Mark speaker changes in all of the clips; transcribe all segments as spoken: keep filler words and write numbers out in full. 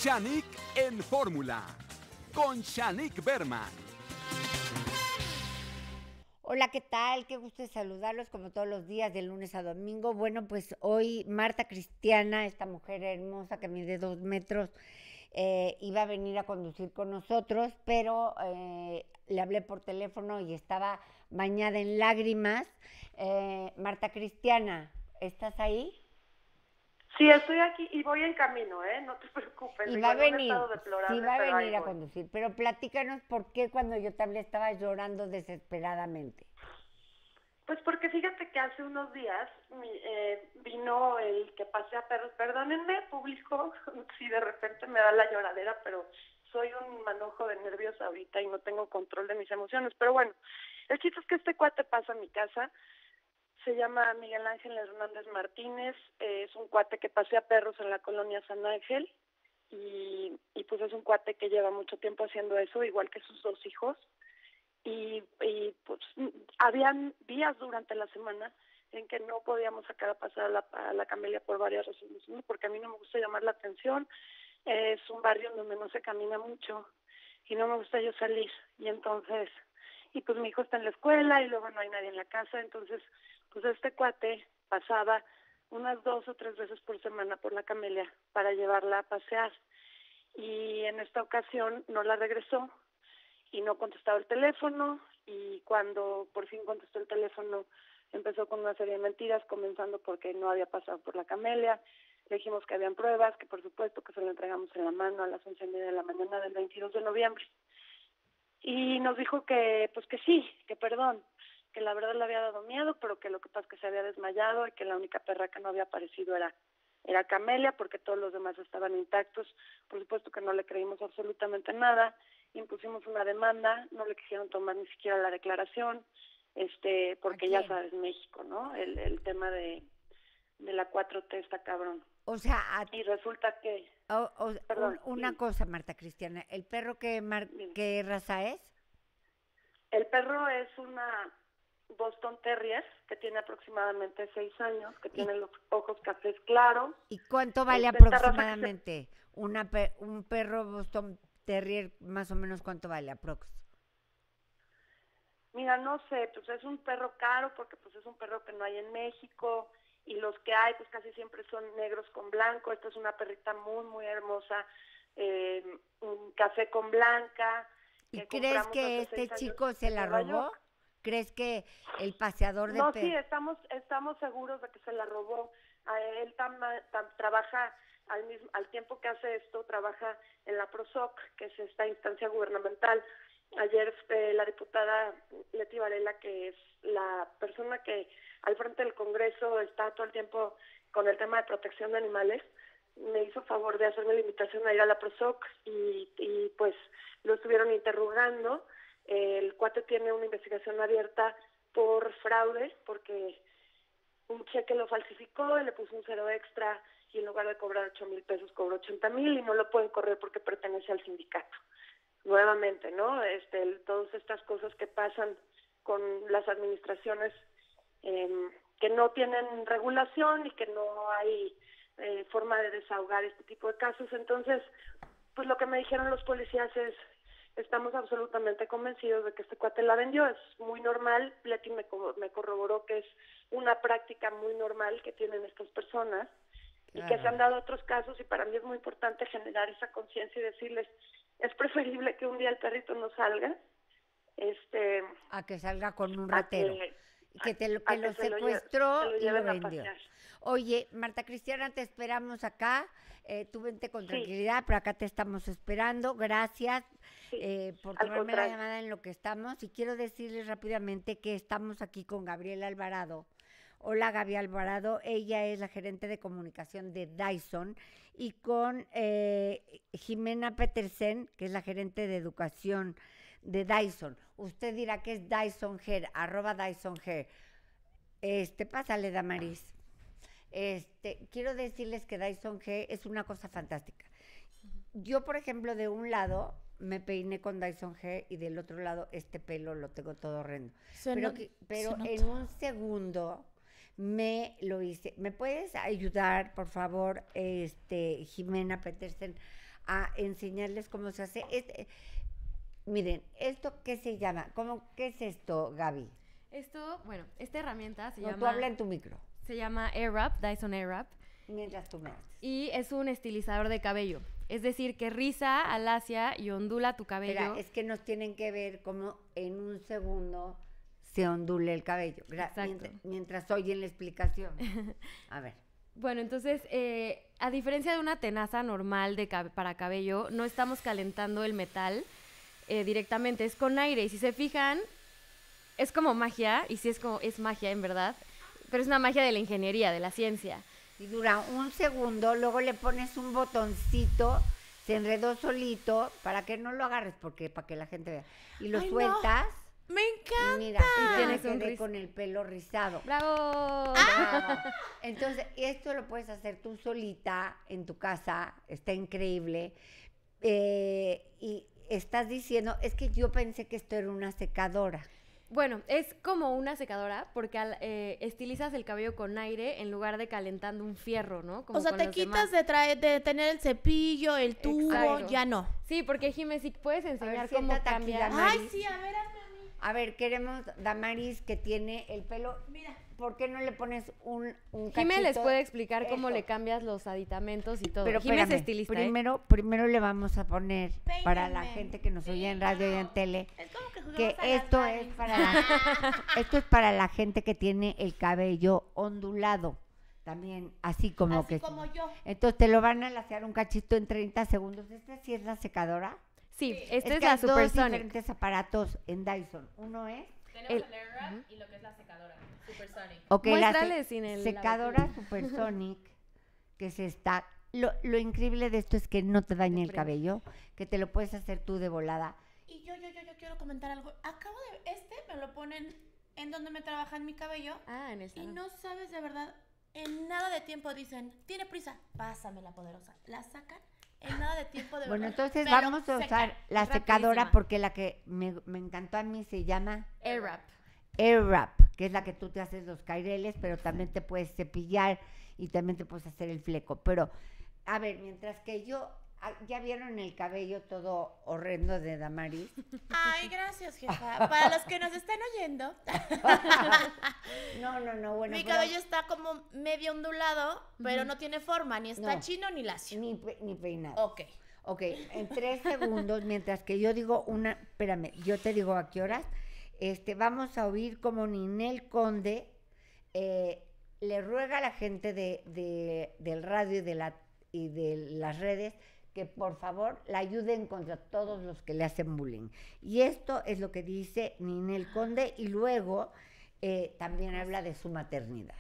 Speaker 1: Shanique en Fórmula, con Shanique Berman.
Speaker 2: Hola, ¿qué tal? Qué gusto de saludarlos como todos los días, de lunes a domingo. Bueno, pues hoy Marta Cristiana, esta mujer hermosa que mide dos metros, eh, iba a venir a conducir con nosotros, pero eh, le hablé por teléfono y estaba bañada en lágrimas. Eh, Marta Cristiana, ¿estás ahí?
Speaker 3: Sí, estoy aquí y voy en camino, ¿eh? No te preocupes.
Speaker 2: Y
Speaker 3: Digo,
Speaker 2: va a
Speaker 3: en un
Speaker 2: venir,
Speaker 3: estado
Speaker 2: sí
Speaker 3: deplorable,
Speaker 2: va a
Speaker 3: pero ahí
Speaker 2: venir a
Speaker 3: voy.
Speaker 2: conducir, pero platícanos por qué cuando yo te hablé estabas llorando desesperadamente.
Speaker 3: Pues porque fíjate que hace unos días mi, eh, vino el que pasé a perros. Perdónenme, público, si de repente me da la lloradera, pero soy un manojo de nervios ahorita y no tengo control de mis emociones. Pero bueno, el chiste es que este cuate pasa a mi casa. Se llama Miguel Ángel Hernández Martínez, eh, es un cuate que pasea perros en la colonia San Ángel y, y pues es un cuate que lleva mucho tiempo haciendo eso, igual que sus dos hijos. Y, y pues habían días durante la semana en que no podíamos sacar a pasar a la, a la Camelia por varias razones. Uno, porque a mí no me gusta llamar la atención, eh, es un barrio donde no se camina mucho y no me gusta yo salir. Y entonces, y pues mi hijo está en la escuela y luego no hay nadie en la casa, entonces pues este cuate pasaba unas dos o tres veces por semana por la Camelia para llevarla a pasear. Y en esta ocasión no la regresó y no contestaba el teléfono, y cuando por fin contestó el teléfono empezó con una serie de mentiras, comenzando porque no había pasado por la Camelia. Le dijimos que habían pruebas, que por supuesto que se lo entregamos en la mano a las once y media de la mañana del veintidós de noviembre. Y nos dijo que pues que sí, que perdón, que la verdad le había dado miedo, pero que lo que pasa es que se había desmayado y que la única perra que no había aparecido era era Camelia, porque todos los demás estaban intactos. Por supuesto que no le creímos absolutamente nada, impusimos una demanda, no le quisieron tomar ni siquiera la declaración, este, porque ya sabes, México, ¿no? El, el tema de, de la cuatro T está cabrón.
Speaker 2: O sea, a...
Speaker 3: y resulta que...
Speaker 2: O, o,
Speaker 3: perdón,
Speaker 2: un, una
Speaker 3: sí.
Speaker 2: cosa, Marta Cristiana, ¿el perro qué, mar, qué raza es?
Speaker 3: El perro es una Boston Terrier que tiene aproximadamente seis años, que tiene los ojos cafés claros.
Speaker 2: ¿Y cuánto vale
Speaker 3: este,
Speaker 2: aproximadamente? Se... Una per, un perro Boston Terrier, más o menos, ¿cuánto vale aprox?
Speaker 3: Mira, no sé, pues es un perro caro porque pues es un perro que no hay en México, y los que hay pues casi siempre son negros con blanco. Esta es una perrita muy, muy hermosa, eh, un café con blanca.
Speaker 2: ¿Y crees que este chico se la robó? ¿Crees que el paseador de
Speaker 3: No,
Speaker 2: perros?
Speaker 3: sí, estamos estamos seguros de que se la robó. A él tam, tam, trabaja al mismo al tiempo que hace esto, trabaja en la PROSOC, que es esta instancia gubernamental. Ayer eh, la diputada Leti Varela, que es la persona que al frente del Congreso está todo el tiempo con el tema de protección de animales, me hizo favor de hacerme la invitación a ir a la PROSOC y, y pues lo estuvieron interrogando. El cuate tiene una investigación abierta por fraude, porque un cheque lo falsificó y le puso un cero extra, y en lugar de cobrar ocho mil pesos cobró ochenta mil, y no lo pueden correr porque pertenece al sindicato. Nuevamente, ¿no? Este, el, todas estas cosas que pasan con las administraciones eh, que no tienen regulación y que no hay eh, forma de desahogar este tipo de casos. Entonces, pues lo que me dijeron los policías es: estamos absolutamente convencidos de que este cuate la vendió, es muy normal. Leti me, me corroboró que es una práctica muy normal que tienen estas personas, y que se han dado otros casos, y para mí es muy importante generar esa conciencia y decirles: es preferible que un día el perrito no salga, este,
Speaker 2: a que salga con un ratero,
Speaker 3: que,
Speaker 2: que, te lo, que
Speaker 3: a
Speaker 2: lo
Speaker 3: que
Speaker 2: secuestró
Speaker 3: lo lle-
Speaker 2: y lo
Speaker 3: lo
Speaker 2: vendió. Oye, Marta Cristiana, te esperamos acá, eh, tú vente con tranquilidad, sí. Pero acá te estamos esperando. Gracias
Speaker 3: sí,
Speaker 2: eh, por tomarme la llamada en lo que estamos, y quiero decirles rápidamente que estamos aquí con Gabriela Alvarado. Hola, Gaby Alvarado, ella es la gerente de comunicación de Dyson, y con eh, Jimena Petersen, que es la gerente de educación de Dyson. Usted dirá que es Dyson Hair, arroba Dyson Hair. Este, pásale, Damaris. Este, quiero decirles que Dyson Hair es una cosa fantástica. Yo, por ejemplo, de un lado me peiné con Dyson Hair y del otro lado este pelo lo tengo todo horrendo. Se pero
Speaker 4: no,
Speaker 2: que, pero
Speaker 4: se
Speaker 2: en un segundo me lo hice. ¿Me puedes ayudar, por favor, este, Jimena Petersen, a enseñarles cómo se hace? Este, miren, ¿esto qué se llama? ¿Cómo, qué es esto, Gaby?
Speaker 4: Esto, bueno, esta herramienta se
Speaker 2: No,
Speaker 4: llama...
Speaker 2: tú habla en tu micro.
Speaker 4: Se llama Airwrap, Dyson Airwrap.
Speaker 2: Mientras tú me haces.
Speaker 4: Y es un estilizador de cabello. Es decir, que riza, alacia y ondula tu cabello.
Speaker 2: Espera, es que nos tienen que ver cómo en un segundo se ondule el cabello. Gra-
Speaker 4: Exacto.
Speaker 2: Mientras, mientras oyen la explicación. A ver.
Speaker 4: Bueno, entonces, eh, a diferencia de una tenaza normal de cab- para cabello, no estamos calentando el metal eh, directamente, es con aire. Y si se fijan, es como magia, y sí es, como, es magia en verdad, pero es una magia de la ingeniería, de la ciencia.
Speaker 2: Y dura un segundo, luego le pones un botoncito, se enredó solito, para que no lo agarres, porque para que la gente vea. Y lo
Speaker 5: Ay, no.
Speaker 2: sueltas.
Speaker 5: ¡Me
Speaker 2: Y
Speaker 5: encanta!
Speaker 2: mira, y
Speaker 4: Y
Speaker 2: tienes
Speaker 4: tienes un riz-
Speaker 2: con el pelo rizado.
Speaker 4: ¡Bravo!
Speaker 2: Bravo. Entonces, esto lo puedes hacer tú solita en tu casa, está increíble. Eh, y estás diciendo, es que yo pensé que esto era una secadora.
Speaker 4: Bueno, es como una secadora porque al, eh, estilizas el cabello con aire en lugar de calentando un fierro, ¿no? Como
Speaker 5: O sea,
Speaker 4: con
Speaker 5: te
Speaker 4: los
Speaker 5: quitas
Speaker 4: demás.
Speaker 5: de, traer, de tener el cepillo, el tubo,
Speaker 4: Exacto.
Speaker 5: ya no.
Speaker 4: Sí, porque Jimé, si puedes enseñar
Speaker 2: ver,
Speaker 4: cómo
Speaker 2: siéntate aquí,
Speaker 4: cambia.
Speaker 2: Dama.
Speaker 5: Ay,
Speaker 2: Damaris.
Speaker 5: sí, a ver, hazme a mí.
Speaker 2: A ver, queremos Damaris que tiene el pelo.
Speaker 5: Mira.
Speaker 2: ¿Por qué no le pones un, un
Speaker 4: Jimé les
Speaker 2: cachito?
Speaker 4: puede explicar cómo
Speaker 2: Eso.
Speaker 4: le cambias los aditamentos y todo.
Speaker 2: Pero
Speaker 4: Jimé es
Speaker 2: espérame,
Speaker 4: estilista, ¿eh?
Speaker 2: primero, primero le vamos a poner para la
Speaker 5: Peíname.
Speaker 2: gente que nos oye en radio y en tele
Speaker 5: Es como que
Speaker 2: que
Speaker 5: jugamos a las
Speaker 2: esto es
Speaker 5: Barbies.
Speaker 2: para la, esto es para la gente que tiene el cabello ondulado, también así como
Speaker 5: Así
Speaker 2: que
Speaker 5: como yo.
Speaker 2: entonces te lo van a lasear un cachito en treinta segundos. ¿Esta sí es la secadora?
Speaker 4: Sí, esta
Speaker 2: es
Speaker 4: es,
Speaker 2: que
Speaker 4: la
Speaker 2: hay dos
Speaker 4: Supersonic.
Speaker 2: diferentes aparatos en Dyson. Uno es
Speaker 4: El-
Speaker 6: Tenemos el, Airwrap y lo que es la secadora, Supersonic.
Speaker 2: ok, la
Speaker 4: Muéstrale
Speaker 2: se-
Speaker 4: sin el
Speaker 2: secadora Supersonic, que se está. Lo, lo increíble de esto es que no te daña el
Speaker 4: prende.
Speaker 2: cabello, que te lo puedes hacer tú de volada.
Speaker 5: Y yo, yo, yo, yo quiero comentar algo. Acabo de... Este me lo ponen en donde me trabajan mi cabello.
Speaker 4: Ah, en el
Speaker 5: Y
Speaker 4: salón.
Speaker 5: no sabes de verdad, en nada de tiempo dicen, tiene prisa, pásame la poderosa. La sacan en nada de tiempo de
Speaker 2: Bueno,
Speaker 5: verdad.
Speaker 2: entonces
Speaker 5: Pero
Speaker 2: vamos a
Speaker 5: seca,
Speaker 2: usar la
Speaker 5: rapidísima.
Speaker 2: secadora porque la que me, me encantó a mí se llama
Speaker 4: Airwrap.
Speaker 2: Airwrap, que es la que tú te haces los caireles, pero también te puedes cepillar y también te puedes hacer el fleco. Pero, a ver, mientras que yo, ah, ¿ya vieron el cabello todo horrendo de Damaris?
Speaker 5: Ay, gracias, jefa. Para los que nos están oyendo,
Speaker 2: No, no, no, bueno.
Speaker 5: mi
Speaker 2: pero
Speaker 5: cabello está como medio ondulado, pero no tiene forma, ni está
Speaker 2: No.
Speaker 5: chino ni lacio.
Speaker 2: Ni, pe- ni peinado.
Speaker 5: Ok.
Speaker 2: Ok, en tres segundos, mientras que yo digo una, espérame, yo te digo a qué horas, este, vamos a oír como Ninel Conde eh, le ruega a la gente de, de- del radio y de, la, y de las redes que por favor la ayuden contra todos los que le hacen bullying. Y esto es lo que dice Ninel Conde y luego eh, también habla de su maternidad.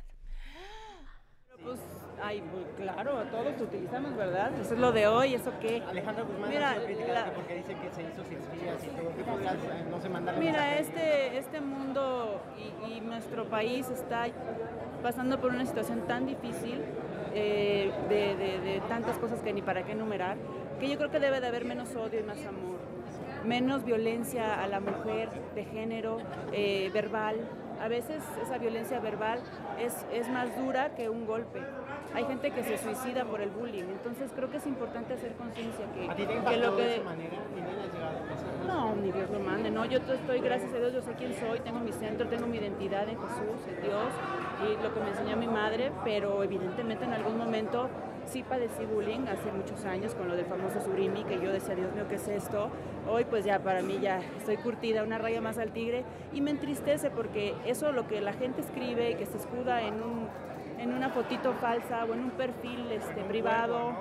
Speaker 7: Pues, ay, pues claro, todos utilizamos, ¿verdad? Eso es lo de hoy, ¿eso qué?
Speaker 8: Alejandra Guzmán
Speaker 7: Mira,
Speaker 8: ha sido criticada
Speaker 7: la-
Speaker 8: porque dice que se hizo cirugías y todo. ¿Qué podrías, eh, no sé, mandarle
Speaker 7: Mira,
Speaker 8: mensaje?
Speaker 7: este, este mundo y, y nuestro país está pasando por una situación tan difícil, eh, de, de- de tantas cosas que ni para qué enumerar, que yo creo que debe de haber menos odio y más amor, menos violencia a la mujer de género, eh, verbal. A veces esa violencia verbal es, es más dura que un golpe. Hay gente que se suicida por el bullying, entonces creo que es importante hacer conciencia que,
Speaker 8: ¿A ti te
Speaker 7: que
Speaker 8: impactó
Speaker 7: lo
Speaker 8: de
Speaker 7: que...
Speaker 8: esa manera? ¿Y no le has llegado a pensar?
Speaker 7: No, ni Dios lo mande, no, yo estoy, gracias a Dios, yo sé quién soy, tengo mi centro, tengo mi identidad en Jesús, en Dios, y lo que me enseñó mi madre, pero evidentemente en algún momento sí padecí bullying hace muchos años con lo del famoso surimi, que yo decía, Dios mío, ¿qué es esto? Hoy pues ya para mí ya estoy curtida, una raya más al tigre, y me entristece porque eso lo que la gente escribe, que se escuda en un, en una fotito falsa o en un perfil este, privado,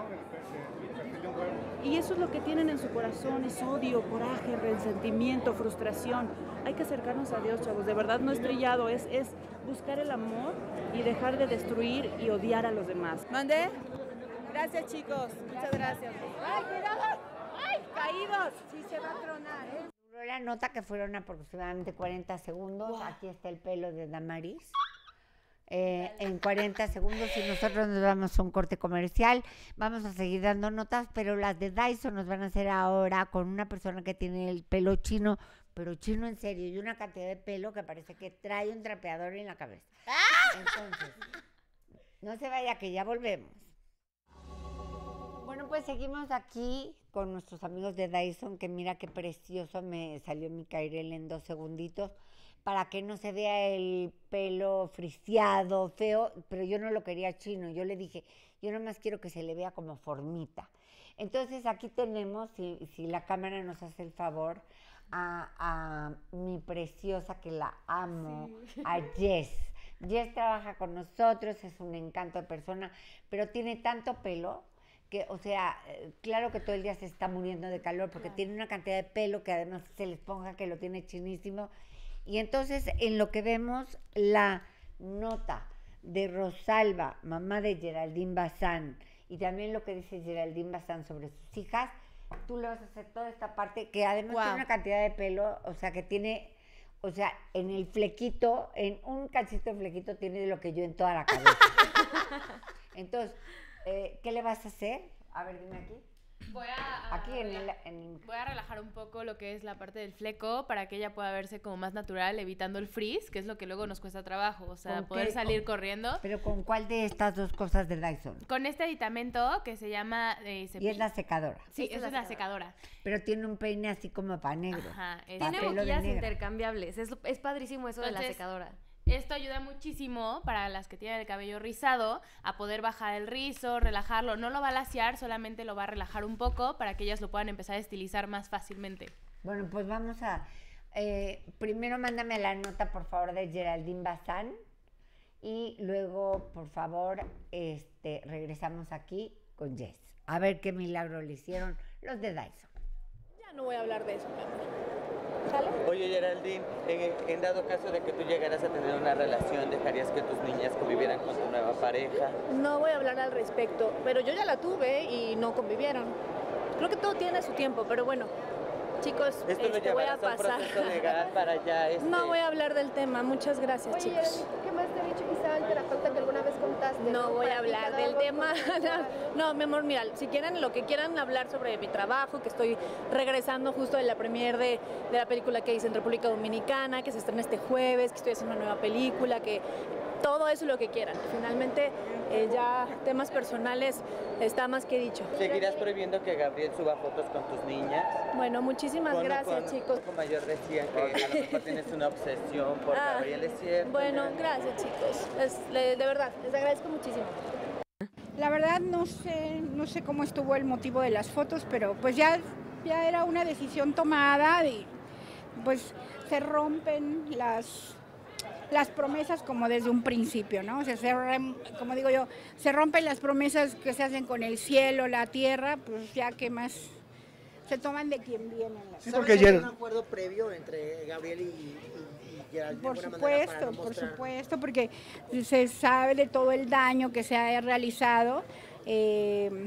Speaker 7: y eso es lo que tienen en su corazón, es odio, coraje, resentimiento, frustración. Hay que acercarnos a Dios, chavos, de verdad no es trillado, es, es buscar el amor y dejar de destruir y odiar a los demás. ¿Mandé? Gracias, chicos, muchas gracias. ¡Ay, cuidado! ¡Ay, caídos! Sí se va a tronar, ¿eh?
Speaker 2: Duró la nota que fueron aproximadamente cuarenta segundos. Aquí está el pelo de Damaris. Eh, en cuarenta segundos y nosotros nos vamos a un corte comercial. Vamos a seguir dando notas, pero las de Dyson nos van a hacer ahora con una persona que tiene el pelo chino pero chino en serio, y una cantidad de pelo que parece que trae un trapeador en la cabeza. Entonces, no se vaya que ya volvemos. Bueno, pues seguimos aquí con nuestros amigos de Dyson, que mira qué precioso me salió mi Cairel en dos segunditos, para que no se vea el pelo friseado, feo, pero yo no lo quería chino, yo le dije, yo nomás quiero que se le vea como formita. Entonces aquí tenemos, si, si la cámara nos hace el favor, a, a mi preciosa, que la amo, sí. a Jess. Jess trabaja con nosotros, es un encanto de persona, pero tiene tanto pelo que, o sea, claro que todo el día se está muriendo de calor porque claro. tiene una cantidad de pelo que además se le esponja, que lo tiene chinísimo. Y entonces, en lo que vemos, la nota de Rosalba, mamá de Geraldine Bazán, y también lo que dice Geraldine Bazán sobre sus hijas, tú le vas a hacer toda esta parte, que además wow. tiene una cantidad de pelo, o sea, que tiene, o sea, en el flequito, en un cachito de flequito tiene lo que yo en toda la cabeza. Entonces, eh, ¿qué le vas a hacer? A ver, dime aquí.
Speaker 6: Voy a,
Speaker 2: Aquí en
Speaker 6: a,
Speaker 2: el, en...
Speaker 6: voy a relajar un poco lo que es la parte del fleco para que ella pueda verse como más natural, evitando el frizz, que es lo que luego nos cuesta trabajo, o sea, poder qué? salir con... corriendo.
Speaker 2: ¿Pero con cuál de estas dos cosas de Dyson?
Speaker 6: Con este aditamento que se llama... Eh,
Speaker 2: y es la secadora.
Speaker 6: Sí, esa es la secadora.
Speaker 2: Pero tiene un peine así como para negro.
Speaker 6: Ajá. Es...
Speaker 4: Tiene boquillas intercambiables, es, es padrísimo eso Entonces, de la secadora.
Speaker 6: Esto ayuda muchísimo para las que tienen el cabello rizado a poder bajar el rizo, relajarlo. No lo va a laciar, solamente lo va a relajar un poco para que ellas lo puedan empezar a estilizar más fácilmente.
Speaker 2: Bueno, pues vamos a... Eh, primero mándame la nota, por favor, de Geraldine Bazán. Y luego, por favor, este, regresamos aquí con Jess. A ver qué milagro le hicieron los de Dyson.
Speaker 9: Ya no voy a hablar de eso, mi amor. ¿Sale?
Speaker 10: Oye, Geraldine, en, en dado caso de que tú llegaras a tener una relación, ¿dejarías que tus niñas convivieran con tu nueva pareja?
Speaker 9: No voy a hablar al respecto, pero yo ya la tuve y no convivieron. Creo que todo tiene su tiempo, pero bueno, chicos,
Speaker 10: Esto
Speaker 9: este,
Speaker 10: lo
Speaker 9: voy a pasar.
Speaker 10: Un proceso legal para ya este...
Speaker 9: No voy a hablar del tema, muchas gracias,
Speaker 11: Oye,
Speaker 9: chicos.
Speaker 11: Geraldine, ¿qué más te ha dicho quizá el terapeuta que alguna vez contaste?
Speaker 9: No,
Speaker 11: ¿no?
Speaker 9: voy
Speaker 11: Para
Speaker 9: a hablar del tema. No, mi amor, mira, si quieren lo que quieran hablar sobre mi trabajo, que estoy regresando justo de la premier de, de la película que hice en República Dominicana, que se estrena este jueves, que estoy haciendo una nueva película, que todo eso lo que quieran. Finalmente, eh, ya temas personales está más que dicho.
Speaker 10: ¿Seguirás prohibiendo que Gabriel suba fotos con tus niñas?
Speaker 9: Bueno, muchísimas
Speaker 10: Con,
Speaker 9: gracias,
Speaker 10: con,
Speaker 9: chicos.
Speaker 10: Con mayor decía que a lo mejor tienes una obsesión por
Speaker 9: Ah,
Speaker 10: Gabriel, ¿es cierto?
Speaker 9: Bueno, gracias, chicos. Es, le, de verdad, les agradezco muchísimo.
Speaker 12: La verdad no sé, no sé cómo estuvo el motivo de las fotos, pero pues ya, ya era una decisión tomada y pues se rompen las, las promesas como desde un principio, ¿no? O sea, se, como digo yo, se rompen las promesas que se hacen con el cielo, la tierra, pues ya que más se toman de quien vienen.
Speaker 8: Sí, porque hay un acuerdo previo entre Gabriel y... y...
Speaker 12: Por supuesto, no por supuesto, porque se sabe de todo el daño que se ha realizado, eh,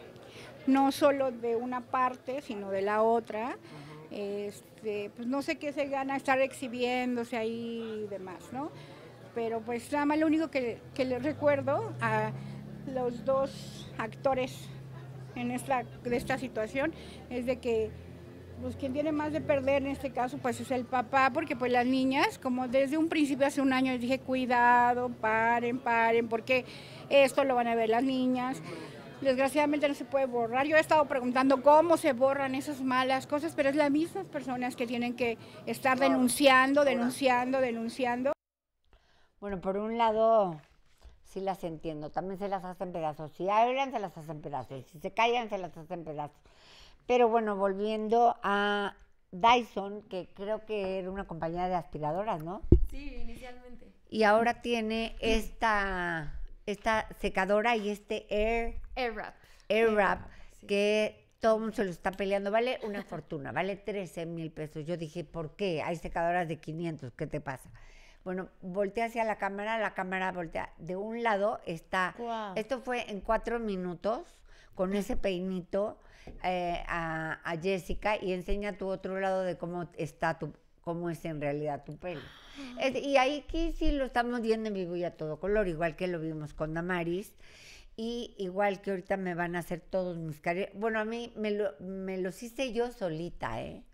Speaker 12: no solo de una parte, sino de la otra. Uh-huh. este, pues no sé qué se gana estar exhibiéndose ahí y demás, ¿no? Pero pues nada más lo único que, que les recuerdo a los dos actores en esta, de esta situación es de que pues quien tiene más de perder en este caso pues es el papá, porque pues las niñas, como desde un principio hace un año les dije, cuidado, paren, paren, porque esto lo van a ver las niñas. Desgraciadamente no se puede borrar. Yo he estado preguntando cómo se borran esas malas cosas, pero es las mismas personas que tienen que estar denunciando, denunciando, denunciando.
Speaker 2: Bueno, por un lado sí las entiendo, también se las hacen pedazos. Si hablan, se las hacen pedazos. Si se callan, se las hacen pedazos. Pero bueno, volviendo a Dyson, que creo que era una compañía de aspiradoras, ¿no?
Speaker 4: Sí, inicialmente.
Speaker 2: Y ahora tiene esta, esta secadora y este Air...
Speaker 4: Airwrap.
Speaker 2: Airwrap, sí. Que todo el mundo se lo está peleando. Vale una fortuna, vale trece mil pesos. Yo dije, ¿por qué? Hay secadoras de quinientos, ¿qué te pasa? Bueno, voltea hacia la cámara, la cámara voltea. De un lado está... Wow. Esto fue en cuatro minutos, con ese peinito... Eh, a, a Jessica, y enseña tu otro lado de cómo está tu, cómo es en realidad tu pelo. Es, y ahí aquí sí lo estamos viendo en vivo y a todo color, igual que lo vimos con Damaris, y igual que ahorita me van a hacer todos mis caretas. Bueno, a mí me, lo, me los hice yo solita, ¿eh?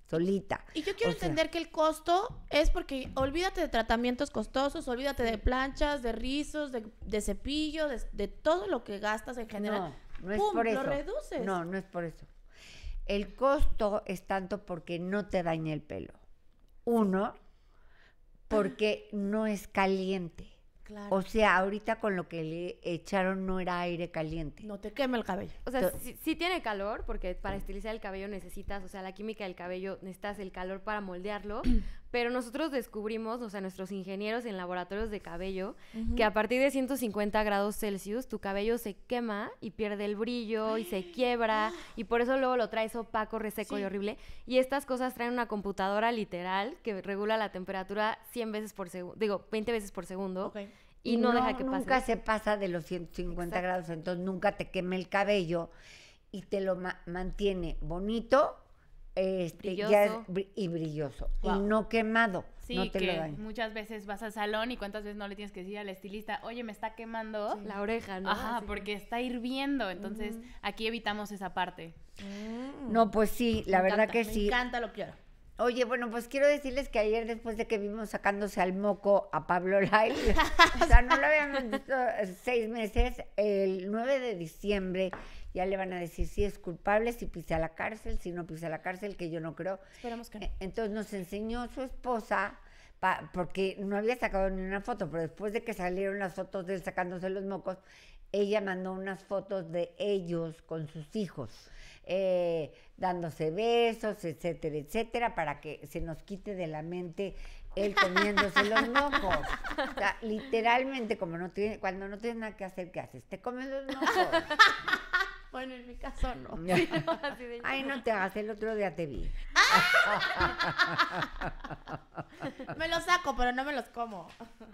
Speaker 2: solita.
Speaker 5: Y yo quiero
Speaker 2: O sea,
Speaker 5: entender que el costo es porque olvídate de tratamientos costosos, olvídate de planchas, de rizos, de, de cepillo, de, de todo lo que gastas en general.
Speaker 2: No, no es
Speaker 5: ¡Pum!
Speaker 2: por
Speaker 5: Lo
Speaker 2: eso.
Speaker 5: reduces.
Speaker 2: No, no es por eso. El costo es tanto porque no te daña el pelo. Uno, porque no es caliente.
Speaker 5: Claro.
Speaker 2: O sea, ahorita con lo que le echaron no era aire caliente.
Speaker 5: No te quema el cabello.
Speaker 4: O sea, sí, sí tiene calor, porque para estilizar el cabello necesitas, o sea, la química del cabello, necesitas el calor para moldearlo, pero nosotros descubrimos, o sea, nuestros ingenieros en laboratorios de cabello,
Speaker 5: Ujú.
Speaker 4: que a partir de ciento cincuenta grados Celsius, tu cabello se quema y pierde el brillo y se quiebra, y por eso luego lo traes opaco, reseco
Speaker 5: Sí.
Speaker 4: y horrible. Y estas cosas traen una computadora literal que regula la temperatura cien veces por segundo, digo, veinte veces por segundo.
Speaker 5: Ok.
Speaker 4: Y no, deja que pase.
Speaker 2: Nunca se pasa de los ciento cincuenta
Speaker 4: Exacto.
Speaker 2: grados, entonces nunca te queme el cabello y te lo ma- mantiene bonito este, ya es
Speaker 4: Brilloso.
Speaker 2: bri- y brilloso.
Speaker 5: Wow.
Speaker 2: Y no quemado,
Speaker 6: Sí,
Speaker 2: no te
Speaker 6: que
Speaker 2: lo daña.
Speaker 6: muchas veces vas al salón y cuántas veces no le tienes que decir al estilista, oye, me está quemando.
Speaker 4: La oreja, ¿no?
Speaker 6: Ajá,
Speaker 4: Así.
Speaker 6: porque está hirviendo. Entonces, aquí evitamos esa parte.
Speaker 2: No, pues sí, la
Speaker 5: Me
Speaker 2: verdad
Speaker 5: encanta,
Speaker 2: que
Speaker 5: me
Speaker 2: sí.
Speaker 5: encanta lo que quiero.
Speaker 2: Oye, bueno, pues quiero decirles que ayer después de que vimos sacándose al moco a Pablo Lai, o sea, no lo habíamos visto seis meses, el nueve de diciembre ya le van a decir si es culpable, si pisa la cárcel, si no pisa la cárcel, que yo no creo.
Speaker 5: Esperamos que no.
Speaker 2: Eh, Entonces nos enseñó su esposa, pa- porque no había sacado ni una foto, pero después de que salieron las fotos de él sacándose los mocos, ella mandó unas fotos de ellos con sus hijos, eh, dándose besos, etcétera, etcétera, para que se nos quite de la mente él comiéndose los mocos. O sea, literalmente, como no tiene, cuando no tienes nada que hacer, ¿qué haces? Te comes los mocos.
Speaker 5: Bueno, en mi caso no.
Speaker 4: Así de-
Speaker 2: Ay, no te hagas, el otro día te vi.
Speaker 5: Me los saco, pero no me los como.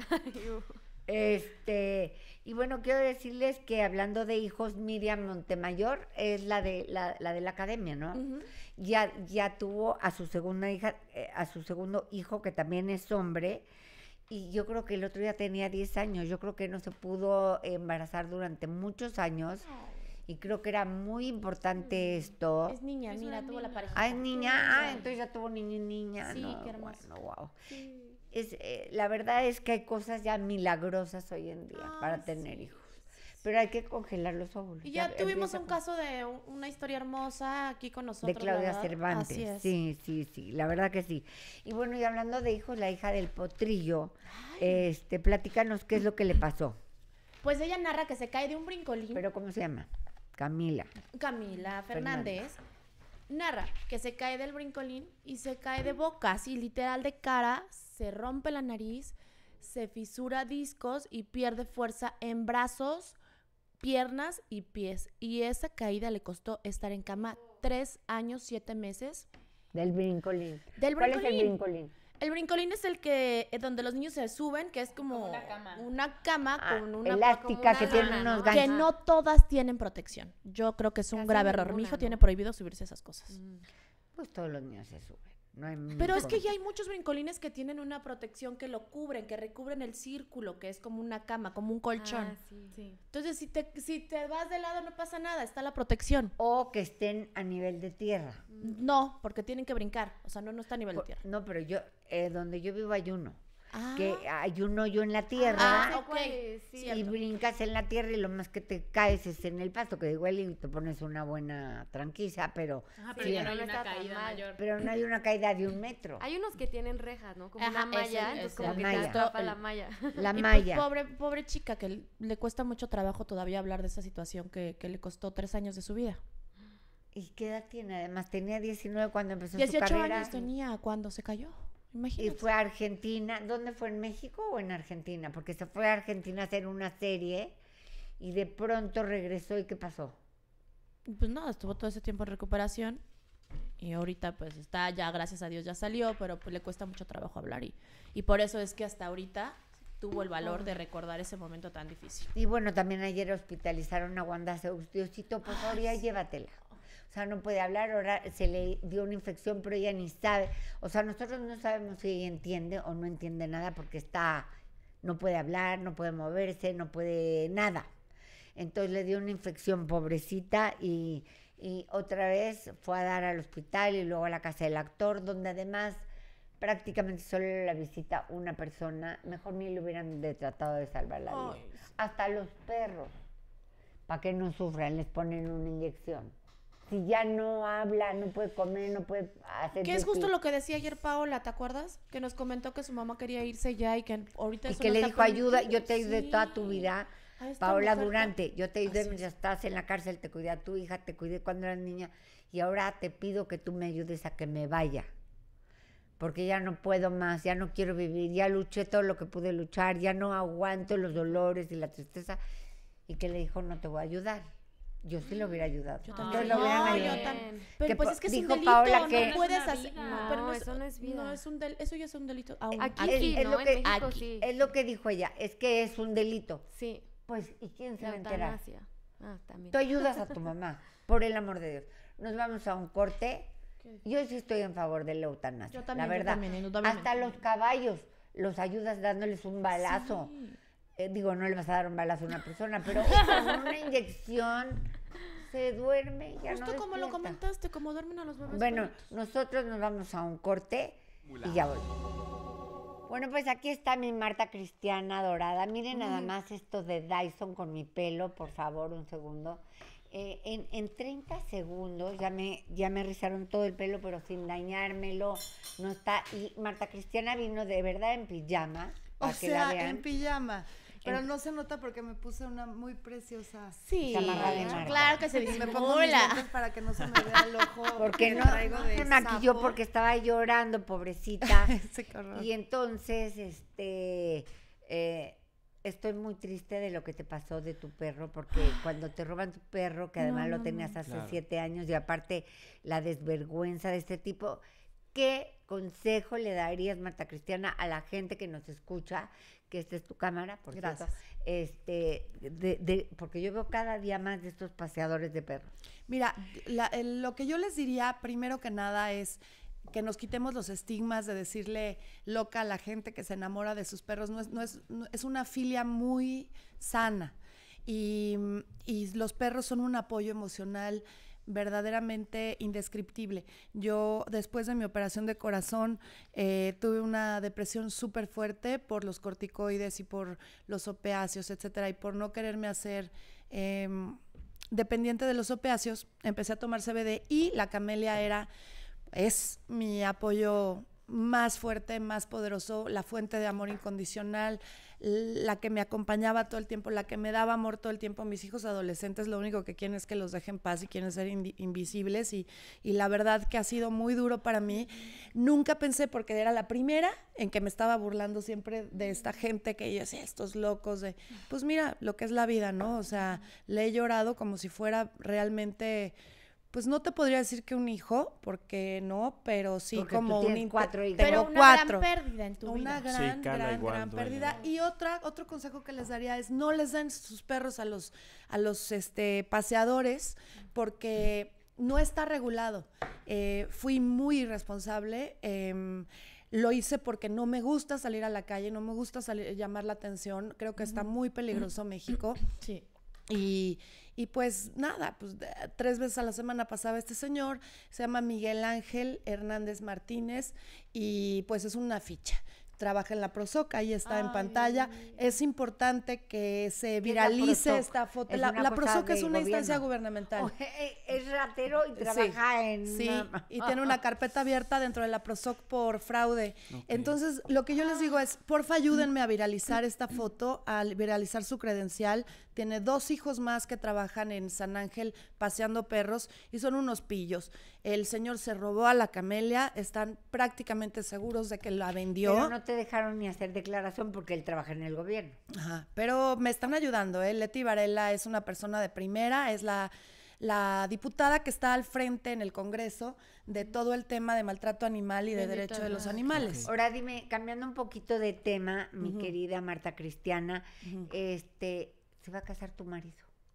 Speaker 2: Este, y bueno, quiero decirles que hablando de hijos, Miriam Montemayor es la de la, la de la academia, ¿no?
Speaker 5: Ujú.
Speaker 2: Ya, ya tuvo a su segunda hija, eh, a su segundo hijo, que también es hombre, y yo creo que el otro día tenía diez años, yo creo que no se pudo embarazar durante muchos años, y creo que era muy importante esto.
Speaker 5: Es niña,
Speaker 6: Es
Speaker 5: mira,
Speaker 6: una
Speaker 5: tuvo la
Speaker 6: niña.
Speaker 5: pareja.
Speaker 2: Ah, es niña, ah, entonces ya tuvo niño y niña,
Speaker 5: Sí,
Speaker 2: no,
Speaker 5: qué hermoso.
Speaker 2: bueno, wow. Es, eh, la verdad es que hay cosas ya milagrosas hoy en día
Speaker 5: Ay,
Speaker 2: para tener
Speaker 5: sí.
Speaker 2: hijos. Pero hay que congelar los óvulos.
Speaker 5: Y ya tuvimos
Speaker 2: empieza
Speaker 5: un
Speaker 2: con-
Speaker 5: caso de un- una historia hermosa aquí con
Speaker 2: de
Speaker 5: nosotros. la
Speaker 2: Claudia
Speaker 5: verdad.
Speaker 2: Cervantes.
Speaker 5: Así es.
Speaker 2: Sí, sí, sí, la verdad que sí. Y bueno, y hablando de hijos, la hija del potrillo, este, platícanos qué es lo que le pasó.
Speaker 5: Pues ella narra que se cae de un brincolín.
Speaker 2: Pero ¿cómo se llama? Camila.
Speaker 5: Camila Fernández narra que se cae del brincolín y se cae de boca, así literal de cara, se rompe la nariz, se fisura discos y pierde fuerza en brazos, piernas y pies. Y esa caída le costó estar en cama tres años, siete meses.
Speaker 2: Del brincolín.
Speaker 5: Del
Speaker 2: ¿Cuál es el
Speaker 5: brincolín.
Speaker 2: brincolín?
Speaker 5: El brincolín es el que eh, donde los niños se suben, que es como,
Speaker 6: Como una cama.
Speaker 5: una cama
Speaker 2: Ah,
Speaker 5: con una
Speaker 2: elástica
Speaker 5: como
Speaker 2: que
Speaker 5: una
Speaker 2: tiene
Speaker 5: lana,
Speaker 2: unos
Speaker 5: ¿no?
Speaker 2: ganchos.
Speaker 5: Que no todas tienen protección. Yo creo que es un
Speaker 4: Casi
Speaker 5: grave error. Mi
Speaker 4: ninguna,
Speaker 5: hijo
Speaker 4: ¿no?
Speaker 5: tiene prohibido subirse a esas cosas.
Speaker 2: Pues todos los niños se suben. No hay
Speaker 5: Pero es que
Speaker 2: forma.
Speaker 5: ya hay muchos brincolines que tienen una protección que lo cubren, que recubren el círculo, que es como una cama, como un colchón.
Speaker 4: Ah, sí.
Speaker 6: Sí.
Speaker 5: Entonces, si te, si te vas de lado no pasa nada, está la protección.
Speaker 2: O que estén a nivel de tierra.
Speaker 5: No, porque tienen que brincar. O sea, no, no está a nivel de
Speaker 2: Por-
Speaker 5: tierra.
Speaker 2: No, pero yo, eh, donde yo vivo hay uno.
Speaker 5: Ah,
Speaker 2: Que hay un hoyo en la tierra.
Speaker 5: Ah,
Speaker 4: sé
Speaker 5: ok.
Speaker 4: cuál es, sí.
Speaker 2: Y
Speaker 5: cierto.
Speaker 2: brincas en la tierra y lo más que te caes es en el pasto, que igual y te pones una buena tranquiza, pero,
Speaker 6: Ajá, pero
Speaker 2: Sí,
Speaker 6: ya no hay
Speaker 4: no
Speaker 6: una
Speaker 4: está tan
Speaker 6: caída
Speaker 4: mal.
Speaker 6: mayor.
Speaker 2: pero no hay una caída de un metro.
Speaker 4: Hay unos que tienen rejas, ¿no? Como
Speaker 5: Ajá,
Speaker 4: una malla,
Speaker 5: ese-
Speaker 4: entonces
Speaker 5: ese.
Speaker 4: como
Speaker 2: La
Speaker 4: que
Speaker 2: malla.
Speaker 4: te atrapa
Speaker 5: El-
Speaker 4: la malla.
Speaker 2: La
Speaker 5: Y pues,
Speaker 2: malla.
Speaker 5: pobre, pobre chica, que le, le cuesta mucho trabajo todavía hablar de esa situación que, que le costó tres años de su vida.
Speaker 2: ¿Y qué edad tiene? Además, tenía diecinueve cuando empezó su
Speaker 5: dieciocho
Speaker 2: carrera.
Speaker 5: años tenía cuando se cayó.
Speaker 2: Y
Speaker 5: Imagínate.
Speaker 2: fue a Argentina. ¿Dónde fue? ¿En México o en Argentina? Porque se fue a Argentina a hacer una serie y de pronto regresó. ¿Y qué pasó?
Speaker 5: Pues nada, estuvo todo ese tiempo en recuperación y ahorita pues está ya, gracias a Dios ya salió, pero pues le cuesta mucho trabajo hablar y, y por eso es que hasta ahorita tuvo el valor de recordar ese momento tan difícil.
Speaker 2: Y bueno, también ayer hospitalizaron a Wanda Zeus. Diosito, por favor, ya llévatela. O sea, no puede hablar, ahora se le dio una infección, pero ella ni sabe. O sea, nosotros no sabemos si ella entiende o no entiende nada porque está, no puede hablar, no puede moverse, no puede nada. Entonces le dio una infección pobrecita y, y otra vez fue a dar al hospital y luego a la casa del actor, donde además prácticamente solo la visita una persona, mejor ni le hubieran de tratado de salvar la vida. Ay. Hasta los perros, para que no sufran, les ponen una inyección. Si ya no habla, no puede comer, no puede hacer...
Speaker 5: Que es justo lo que decía ayer Paola, ¿te acuerdas? Que nos comentó que su mamá quería irse ya y que ahorita...
Speaker 2: Y
Speaker 5: eso
Speaker 2: que
Speaker 5: no
Speaker 2: le
Speaker 5: está
Speaker 2: dijo, ayuda, yo te ayudé
Speaker 5: sí.
Speaker 2: toda tu vida. Paola Durante, yo te ayudé mientras estabas en la cárcel, te cuidé a tu hija, te cuidé cuando eras niña, y ahora te pido que tú me ayudes a que me vaya. Porque ya no puedo más, ya no quiero vivir, ya luché todo lo que pude luchar, ya no aguanto los dolores y la tristeza. Y que le dijo, no te voy a ayudar. Yo sí lo hubiera ayudado.
Speaker 5: Yo también.
Speaker 2: Lo hubieran
Speaker 5: no,
Speaker 2: ayudado.
Speaker 5: yo también. Pero
Speaker 2: que
Speaker 5: pues es que es
Speaker 2: dijo
Speaker 5: un delito,
Speaker 2: Paola que
Speaker 5: no puedes hacer... No,
Speaker 4: pero
Speaker 5: no,
Speaker 4: eso no es vida.
Speaker 5: No, es un del, eso ya es un delito. Aún.
Speaker 4: Aquí
Speaker 2: es,
Speaker 4: sí,
Speaker 2: es
Speaker 4: ¿no?
Speaker 2: Lo que,
Speaker 4: en México
Speaker 2: aquí,
Speaker 4: sí.
Speaker 2: Es lo que dijo ella, es que es un delito.
Speaker 4: Sí.
Speaker 2: Pues, ¿y quién se
Speaker 4: La
Speaker 2: va a enterar?
Speaker 4: eutanasia. Ah, también.
Speaker 2: Tú ayudas a tu mamá, por el amor de Dios. Nos vamos a un corte. Yo sí estoy en favor de la eutanasia,
Speaker 5: yo también,
Speaker 2: la verdad.
Speaker 5: Yo también, yo también.
Speaker 2: Hasta los caballos los ayudas dándoles un balazo.
Speaker 5: Sí.
Speaker 2: Eh, digo, no le vas a dar un balazo a una persona, pero con una inyección se duerme y ya
Speaker 5: Justo
Speaker 2: no
Speaker 5: como lo
Speaker 2: despierta.
Speaker 5: comentaste, como duermen a los bebés.
Speaker 2: Bueno,
Speaker 5: bonitos.
Speaker 2: nosotros nos vamos a un corte y ya volvemos. Bueno, pues aquí está mi Marta Cristiana dorada. Miren mm. nada más esto de Dyson con mi pelo, por favor, un segundo. Eh, en, en treinta segundos ya me, ya me rizaron todo el pelo, pero sin dañármelo. No está. Y Marta Cristiana vino de verdad en pijama.
Speaker 13: O sea, en pijama. Pero en... no se nota porque me puse una muy preciosa
Speaker 5: sí,
Speaker 2: chamarra de Marta.
Speaker 5: Claro que se disimula.
Speaker 13: Me pongo mis lentes para que no se me vea el ojo.
Speaker 2: Porque no, no se maquilló sapo. Porque estaba llorando, pobrecita. Sí, y entonces, este... Eh, estoy muy triste de lo que te pasó de tu perro, porque cuando te roban tu perro, que además no, lo tenías hace claro. siete años, y aparte la desvergüenza de este tipo, ¿qué consejo le darías, Marta Cristiana, a la gente que nos escucha? Que esta es tu cámara, por
Speaker 13: Gracias.
Speaker 2: cierto, este, de, de, porque yo veo cada día más de estos paseadores de perros.
Speaker 13: Mira, la, el, lo que yo les diría, primero que nada, es que nos quitemos los estigmas de decirle loca a la gente que se enamora de sus perros. No es, no es, no, es una filia muy sana y, y los perros son un apoyo emocional verdaderamente indescriptible. Yo, después de mi operación de corazón, eh, tuve una depresión súper fuerte por los corticoides y por los opiáceos, etcétera, y por no quererme hacer eh, dependiente de los opiáceos, empecé a tomar C B D y la camelia era... es mi apoyo más fuerte, más poderoso, la fuente de amor incondicional, la que me acompañaba todo el tiempo, la que me daba amor todo el tiempo. Mis hijos adolescentes lo único que quieren es que los deje en paz y quieren ser in- invisibles y, y la verdad que ha sido muy duro para mí. Nunca pensé, porque era la primera en que me estaba burlando siempre de esta gente que yo decía, estos locos de, pues mira, lo que es la vida, ¿no? O sea, le he llorado como si fuera realmente... Pues no te podría decir que un hijo, porque no, pero sí
Speaker 2: porque
Speaker 13: como un
Speaker 2: inter... cuatro hijos.
Speaker 5: Pero una
Speaker 13: cuatro.
Speaker 5: gran pérdida en tu
Speaker 13: una
Speaker 5: vida.
Speaker 13: gran,
Speaker 14: sí,
Speaker 13: gran,
Speaker 14: igual,
Speaker 13: gran
Speaker 14: duele.
Speaker 13: pérdida. Y otra, otro consejo que les daría es no les den sus perros a los, a los este, paseadores, porque no está regulado. Eh, fui muy irresponsable. Eh, Lo hice porque no me gusta salir a la calle, no me gusta salir, llamar la atención. Creo que está muy peligroso México.
Speaker 5: Sí.
Speaker 13: Y, y pues nada, pues de, tres veces a la semana pasaba este señor, se llama Miguel Ángel Hernández Martínez y pues es una ficha. Trabaja en la Prosoc, ahí está Ay, en pantalla. Es importante que se viralice esta foto. La, la Prosoc es una gobierno. instancia gubernamental.
Speaker 2: Oh, es ratero y trabaja
Speaker 13: sí,
Speaker 2: en...
Speaker 13: Sí, una... y tiene una carpeta abierta dentro de la Prosoc por fraude. Okay. Entonces, lo que yo les digo es, porfa, ayúdenme a viralizar esta foto, a viralizar su credencial. Tiene dos hijos más que trabajan en San Ángel paseando perros y son unos pillos. El señor se robó a la camelia, están prácticamente seguros de que la vendió.
Speaker 2: Pero no te dejaron ni hacer declaración porque él trabaja en el gobierno.
Speaker 13: Ajá, pero me están ayudando, ¿eh? Leti Varela es una persona de primera, es la, la diputada que está al frente en el Congreso de todo el tema de maltrato animal y de Bendito derecho de los animales.
Speaker 2: Okay. Ahora dime, cambiando un poquito de tema, mi uh-huh. querida Marta Cristiana, uh-huh. este, ¿se va a casar tu marido?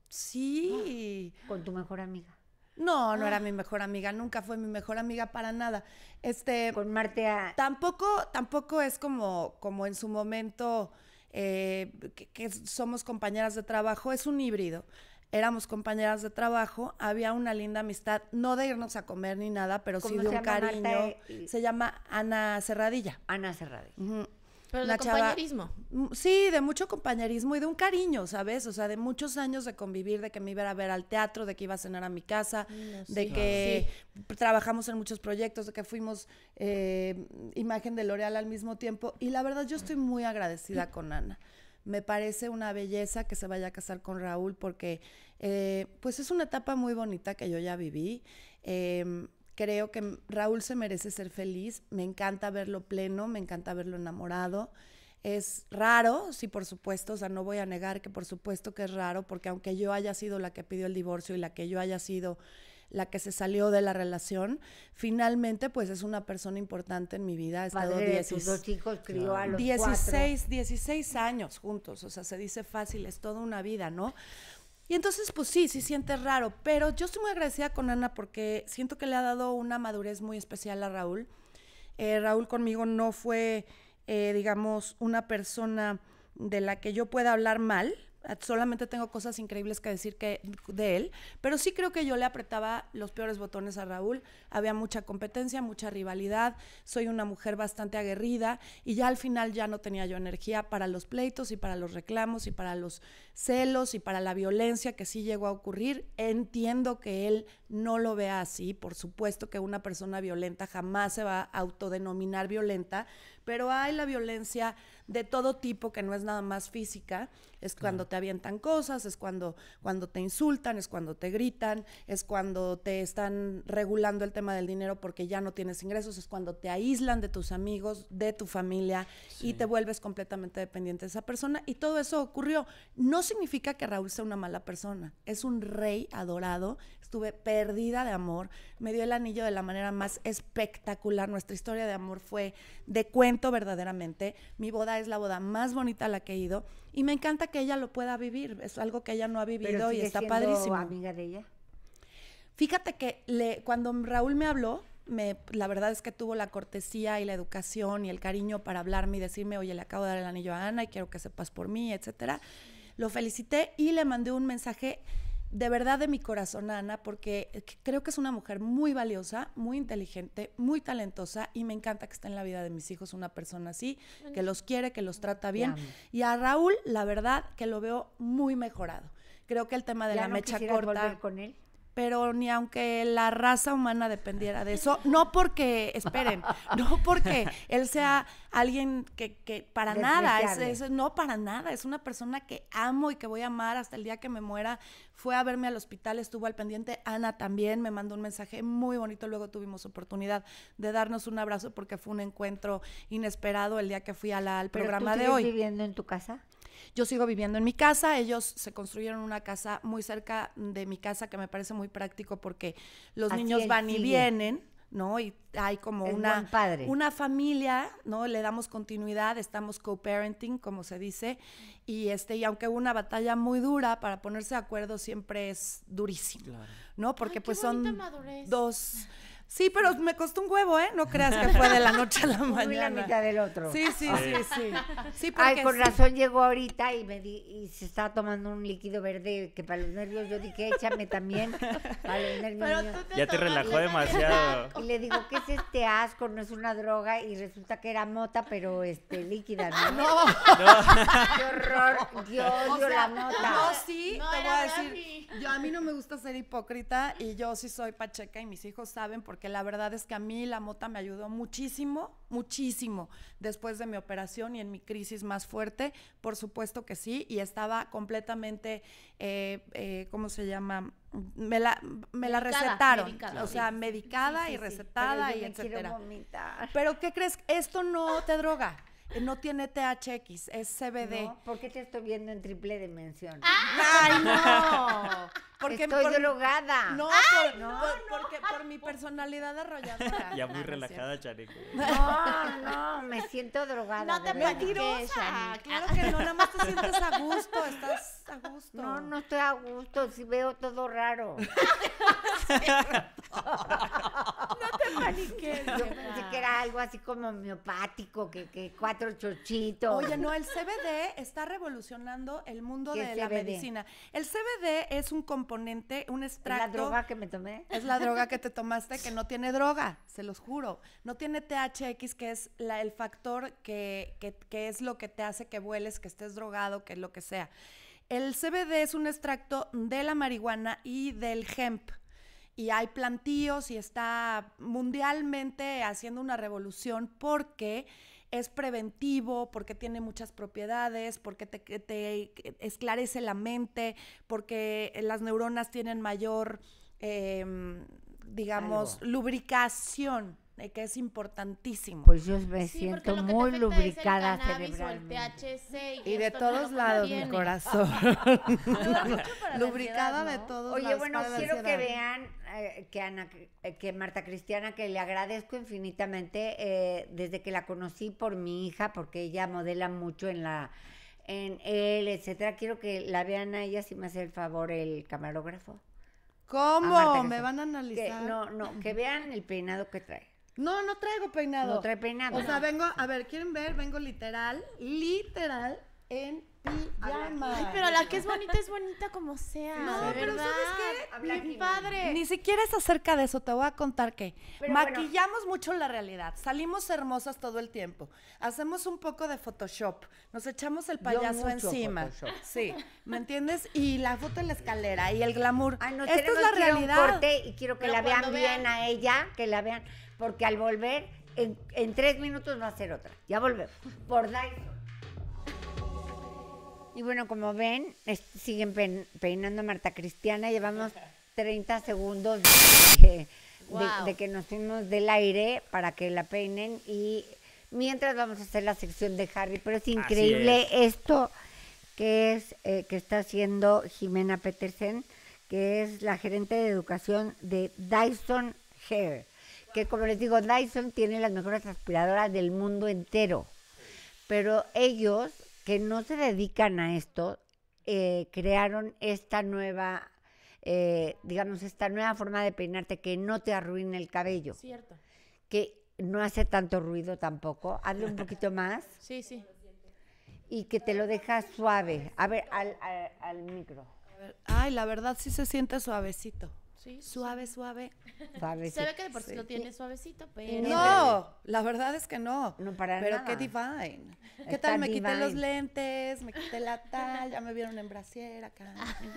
Speaker 13: Sí.
Speaker 2: ¿Con tu mejor amiga?
Speaker 13: No, no ah. era mi mejor amiga, nunca fue mi mejor amiga para nada. Este,
Speaker 2: con Marta.
Speaker 13: Tampoco, tampoco es como, como en su momento eh, que, que somos compañeras de trabajo, es un híbrido. éramos compañeras de trabajo, había una linda amistad, no de irnos a comer ni nada, pero sí
Speaker 2: ¿Cómo
Speaker 13: de
Speaker 2: se
Speaker 13: un
Speaker 2: llama,
Speaker 13: cariño.
Speaker 2: Marta? Eh,
Speaker 13: Se llama Ana Serradilla.
Speaker 2: Ana Serradilla.
Speaker 13: Ujú.
Speaker 5: Pero
Speaker 13: Una
Speaker 5: de
Speaker 13: chava-
Speaker 5: compañerismo.
Speaker 13: Mm, Sí, de mucho compañerismo y de un cariño, ¿sabes? O sea, de muchos años de convivir, de que me iba a ver al teatro, de que iba a cenar a mi casa,
Speaker 5: No,
Speaker 13: de
Speaker 5: sí.
Speaker 13: que trabajamos en muchos proyectos, de que fuimos eh, imagen de L'Oreal al mismo tiempo. Y la verdad, yo estoy muy agradecida con Ana. Me parece una belleza que se vaya a casar con Raúl porque, eh, pues, es una etapa muy bonita que yo ya viví. Eh, Creo que Raúl se merece ser feliz, me encanta verlo pleno, me encanta verlo enamorado. Es raro, sí, por supuesto, o sea, no voy a negar que por supuesto que es raro, porque aunque yo haya sido la que pidió el divorcio y la que yo haya sido la que se salió de la relación, finalmente pues es una persona importante en mi vida. Ha estado
Speaker 2: Padre de
Speaker 13: diecis-
Speaker 2: tus dos hijos, crió a los
Speaker 13: dieciséis, dieciséis años juntos, o sea, se dice fácil, es toda una vida, ¿no? Y entonces, pues sí, sí sientes raro, pero yo estoy muy agradecida con Ana porque siento que le ha dado una madurez muy especial a Raúl. Eh, Raúl conmigo no fue, eh, digamos, una persona de la que yo pueda hablar mal, solamente tengo cosas increíbles que decir que, de él, pero sí creo que yo le apretaba los peores botones a Raúl, había mucha competencia, mucha rivalidad, soy una mujer bastante aguerrida y ya al final ya no tenía yo energía para los pleitos y para los reclamos y para los celos y para la violencia que sí llegó a ocurrir. Entiendo que él no lo vea así, por supuesto que una persona violenta jamás se va a autodenominar violenta, pero hay la violencia de todo tipo que no es nada más física, es cuando te avientan cosas, es cuando, cuando te insultan, es cuando te gritan, es cuando te están regulando el tema del dinero porque ya no tienes ingresos, es cuando te aíslan de tus amigos, de tu familia y te vuelves completamente dependiente de esa persona y todo eso ocurrió. No significa que Raúl sea una mala persona, es un rey adorado, estuve perdida de amor, me dio el anillo de la manera más espectacular, nuestra historia de amor fue de cuento verdaderamente, mi boda es la boda más bonita a la que he ido y me encanta que ella lo pueda vivir, es algo que ella no ha vivido
Speaker 2: Pero
Speaker 13: y
Speaker 2: sigue
Speaker 13: está
Speaker 2: siendo
Speaker 13: padrísimo.
Speaker 2: amiga de ella.
Speaker 13: Fíjate que le, cuando Raúl me habló, me, la verdad es que tuvo la cortesía y la educación y el cariño para hablarme y decirme, oye, le acabo de dar el anillo a Ana y quiero que sepas por mí, etcétera. Lo felicité y le mandé un mensaje de verdad de mi corazón a Ana porque creo que es una mujer muy valiosa, muy inteligente, muy talentosa y me encanta que esté en la vida de mis hijos una persona así, que los quiere, que los trata bien.
Speaker 2: amo.
Speaker 13: Y a Raúl, la verdad, que lo veo muy mejorado. Creo que el tema de
Speaker 2: ¿Ya
Speaker 13: la
Speaker 2: no
Speaker 13: mecha
Speaker 2: quisieras
Speaker 13: corta...
Speaker 2: volver con él?
Speaker 13: Pero ni aunque la raza humana dependiera de eso, no porque, esperen, no porque él sea alguien que, que para nada, es, es- no para nada, es una persona que amo y que voy a amar hasta el día que me muera. Fue a verme al hospital, estuvo al pendiente, Ana también me mandó un mensaje muy bonito, luego tuvimos oportunidad de darnos un abrazo porque fue un encuentro inesperado el día que fui a la- al
Speaker 2: ¿Pero
Speaker 13: programa
Speaker 2: tú
Speaker 13: de
Speaker 2: sigues
Speaker 13: hoy.
Speaker 2: viviendo en tu casa?
Speaker 13: Yo sigo viviendo en mi casa, ellos se construyeron una casa muy cerca de mi casa que me parece muy práctico porque los
Speaker 2: Así
Speaker 13: niños
Speaker 2: él
Speaker 13: van y
Speaker 2: sigue.
Speaker 13: vienen, ¿no? Y hay como
Speaker 2: Es
Speaker 13: una,
Speaker 2: buen padre.
Speaker 13: una familia, ¿no? Le damos continuidad, estamos co-parenting, como se dice, y este, y aunque hubo una batalla muy dura para ponerse de acuerdo, siempre es durísimo, ¿no? Porque
Speaker 5: Ay, qué
Speaker 13: pues
Speaker 5: bonita
Speaker 13: son
Speaker 5: madurez.
Speaker 13: dos... Sí, pero me costó un huevo, ¿eh? No creas que fue de la noche a la
Speaker 2: Uno y la
Speaker 13: mañana.
Speaker 2: mitad del otro.
Speaker 13: Sí, sí, sí, sí. Sí,
Speaker 2: Ay,
Speaker 13: porque
Speaker 2: con
Speaker 13: sí.
Speaker 2: razón llegó ahorita y me di, y se estaba tomando un líquido verde que para los nervios yo dije, échame también para los nervios
Speaker 5: Pero
Speaker 2: míos.
Speaker 5: tú te
Speaker 14: Ya te
Speaker 5: tomas
Speaker 14: relajó
Speaker 5: la
Speaker 14: demasiado.
Speaker 2: Y le digo, ¿qué es este asco? No es una droga y resulta que era mota, pero este líquida, ¿no?
Speaker 13: No.
Speaker 2: ¡Qué horror! Yo
Speaker 13: O
Speaker 2: odio
Speaker 13: sea,
Speaker 2: la mota.
Speaker 13: No, sí,
Speaker 5: No
Speaker 13: te voy
Speaker 5: era
Speaker 13: a
Speaker 5: de
Speaker 13: decir,
Speaker 5: Ani.
Speaker 13: yo a mí no me gusta ser hipócrita y yo sí soy pacheca y mis hijos saben porque la verdad es que a mí la mota me ayudó muchísimo, muchísimo después de mi operación y en mi crisis más fuerte, por supuesto que sí, y estaba completamente, eh, eh, ¿cómo se llama? Me la, me la
Speaker 5: Medicada,
Speaker 13: recetaron,
Speaker 5: medicada,
Speaker 13: o
Speaker 5: sí.
Speaker 13: sea, medicada
Speaker 2: Sí,
Speaker 13: y
Speaker 2: sí, sí,
Speaker 13: recetada
Speaker 2: pero yo
Speaker 13: y
Speaker 2: me quiero
Speaker 13: etcétera.
Speaker 2: vomitar.
Speaker 13: Pero ¿qué crees? Esto no te droga. eh, No tiene T H X, es C B D.
Speaker 2: ¿No? ¿Por qué te estoy viendo en triple dimensión?
Speaker 13: ¡Ay, no! Porque
Speaker 2: Estoy
Speaker 13: por-
Speaker 2: drogada.
Speaker 13: No,
Speaker 2: Ay,
Speaker 13: por,
Speaker 2: no,
Speaker 13: por- porque por mi personalidad arrolladora.
Speaker 14: Ya
Speaker 13: No,
Speaker 14: muy
Speaker 13: no es
Speaker 14: relajada, Chaneco.
Speaker 2: No, no, me siento drogada.
Speaker 5: No te
Speaker 2: de verdad.
Speaker 5: platiques, Shani.
Speaker 13: Claro que no, nada más te sientes a gusto, estás a gusto.
Speaker 2: No, no estoy a gusto, sí veo todo raro.
Speaker 5: No te paniques.
Speaker 2: Yo pensé que era algo así como homeopático, que, que cuatro chochitos.
Speaker 13: Oye, no, el C B D está revolucionando el mundo
Speaker 2: ¿Qué
Speaker 13: de
Speaker 2: es
Speaker 13: la
Speaker 2: C B D?
Speaker 13: medicina. El C B D es un componente, un
Speaker 2: ¿Es
Speaker 13: extracto.
Speaker 2: la droga que me tomé?
Speaker 13: Es la droga que te tomaste que no tiene droga, se los juro. No tiene T H X, que es la, el factor que, que, que es lo que te hace que vueles, que estés drogado, que lo que sea. El C B D es un extracto de la marihuana y del hemp. Y hay plantíos y está mundialmente haciendo una revolución porque es preventivo, porque tiene muchas propiedades, porque te, te esclarece la mente, porque las neuronas tienen mayor, eh, digamos,
Speaker 2: Algo.
Speaker 13: lubricación, eh, que es importantísimo.
Speaker 2: Pues yo me
Speaker 5: Sí,
Speaker 2: siento
Speaker 5: porque lo que te
Speaker 2: muy
Speaker 5: afecta
Speaker 2: lubricada
Speaker 5: es el cannabis o el
Speaker 2: cerebralmente.
Speaker 5: T H C.
Speaker 13: Y de
Speaker 5: esto no
Speaker 13: todos
Speaker 5: lo
Speaker 13: lados, mi
Speaker 5: contiene.
Speaker 13: corazón.
Speaker 5: para la
Speaker 13: Lubricada
Speaker 5: ansiedad,
Speaker 13: de
Speaker 5: ¿no?
Speaker 13: todos
Speaker 2: Oye,
Speaker 13: lados.
Speaker 2: bueno,
Speaker 13: para la
Speaker 2: quiero que
Speaker 13: ansiedad.
Speaker 2: vean eh, que, Ana, eh, que Marta Cristiana, que le agradezco infinitamente eh, desde que la conocí por mi hija, porque ella modela mucho en la en él, etcétera. Quiero que la vean a ella, si me hace el favor el camarógrafo. A
Speaker 13: ¿Cómo?
Speaker 2: Marta
Speaker 13: ¿Me
Speaker 2: Cristiana.
Speaker 13: van a
Speaker 2: Que,
Speaker 13: analizar?
Speaker 2: no, no, que vean el peinado que trae.
Speaker 13: No, no traigo peinado.
Speaker 2: No trae peinado.
Speaker 13: O sea, vengo, a ver, ¿quieren ver? Vengo literal, literal en pijama.
Speaker 5: Ay, pero la que es bonita es bonita como sea.
Speaker 13: No,
Speaker 5: de
Speaker 13: pero
Speaker 5: verdad.
Speaker 13: ¿sabes
Speaker 2: Habla
Speaker 5: Bien
Speaker 2: aquí,
Speaker 5: padre.
Speaker 13: Ni siquiera es acerca de eso, te voy a contar que
Speaker 2: Pero
Speaker 13: maquillamos mucho la realidad, salimos hermosas todo el tiempo, hacemos un poco de Photoshop, nos echamos el payaso
Speaker 2: mucho
Speaker 13: encima,
Speaker 2: Photoshop.
Speaker 13: sí, ¿me entiendes? Y la foto en la escalera y el glamour,
Speaker 2: Ay, no,
Speaker 13: esta es
Speaker 2: tenemos
Speaker 13: la
Speaker 2: que ir a un
Speaker 13: realidad.
Speaker 2: corte y quiero que
Speaker 5: Pero
Speaker 2: la vean
Speaker 5: cuando
Speaker 2: bien
Speaker 5: vean-
Speaker 2: a ella, que la vean, porque al volver, en, en tres minutos va a ser otra. Ya volvemos. Por Dyson. Y bueno, como ven, es- siguen pein- peinando a Marta Cristiana. Llevamos treinta segundos de, de-
Speaker 5: Wow.
Speaker 2: de que nos fuimos del aire para que la peinen. Y mientras vamos a hacer la sección de Harry. Pero es increíble esto que es eh, que está haciendo Jimena Petersen, que es la gerente de educación de Dyson Hair. Que como les digo, Dyson tiene las mejores aspiradoras del mundo entero. Pero ellos, que no se dedican a esto, eh, crearon esta nueva, eh, digamos, esta nueva forma de peinarte que no te arruine el cabello,
Speaker 5: Cierto.
Speaker 2: que no hace tanto ruido tampoco. Hazle un poquito más
Speaker 5: Sí, sí.
Speaker 2: y que te lo deja suave. A ver, al, al, al micro.
Speaker 13: Ay, la verdad sí se siente suavecito.
Speaker 5: Sí,
Speaker 13: Suave, suave.
Speaker 2: Suave.
Speaker 5: Se ve que de por sí
Speaker 13: Sí.
Speaker 5: lo tiene suavecito, pero...
Speaker 13: No, la verdad es que no.
Speaker 2: No para
Speaker 13: Pero
Speaker 2: nada.
Speaker 13: qué divine. ¿Qué
Speaker 2: Está
Speaker 13: tal? Me quité los
Speaker 2: divine.
Speaker 13: lentes, me quité la tal, ya me vieron en brasier acá.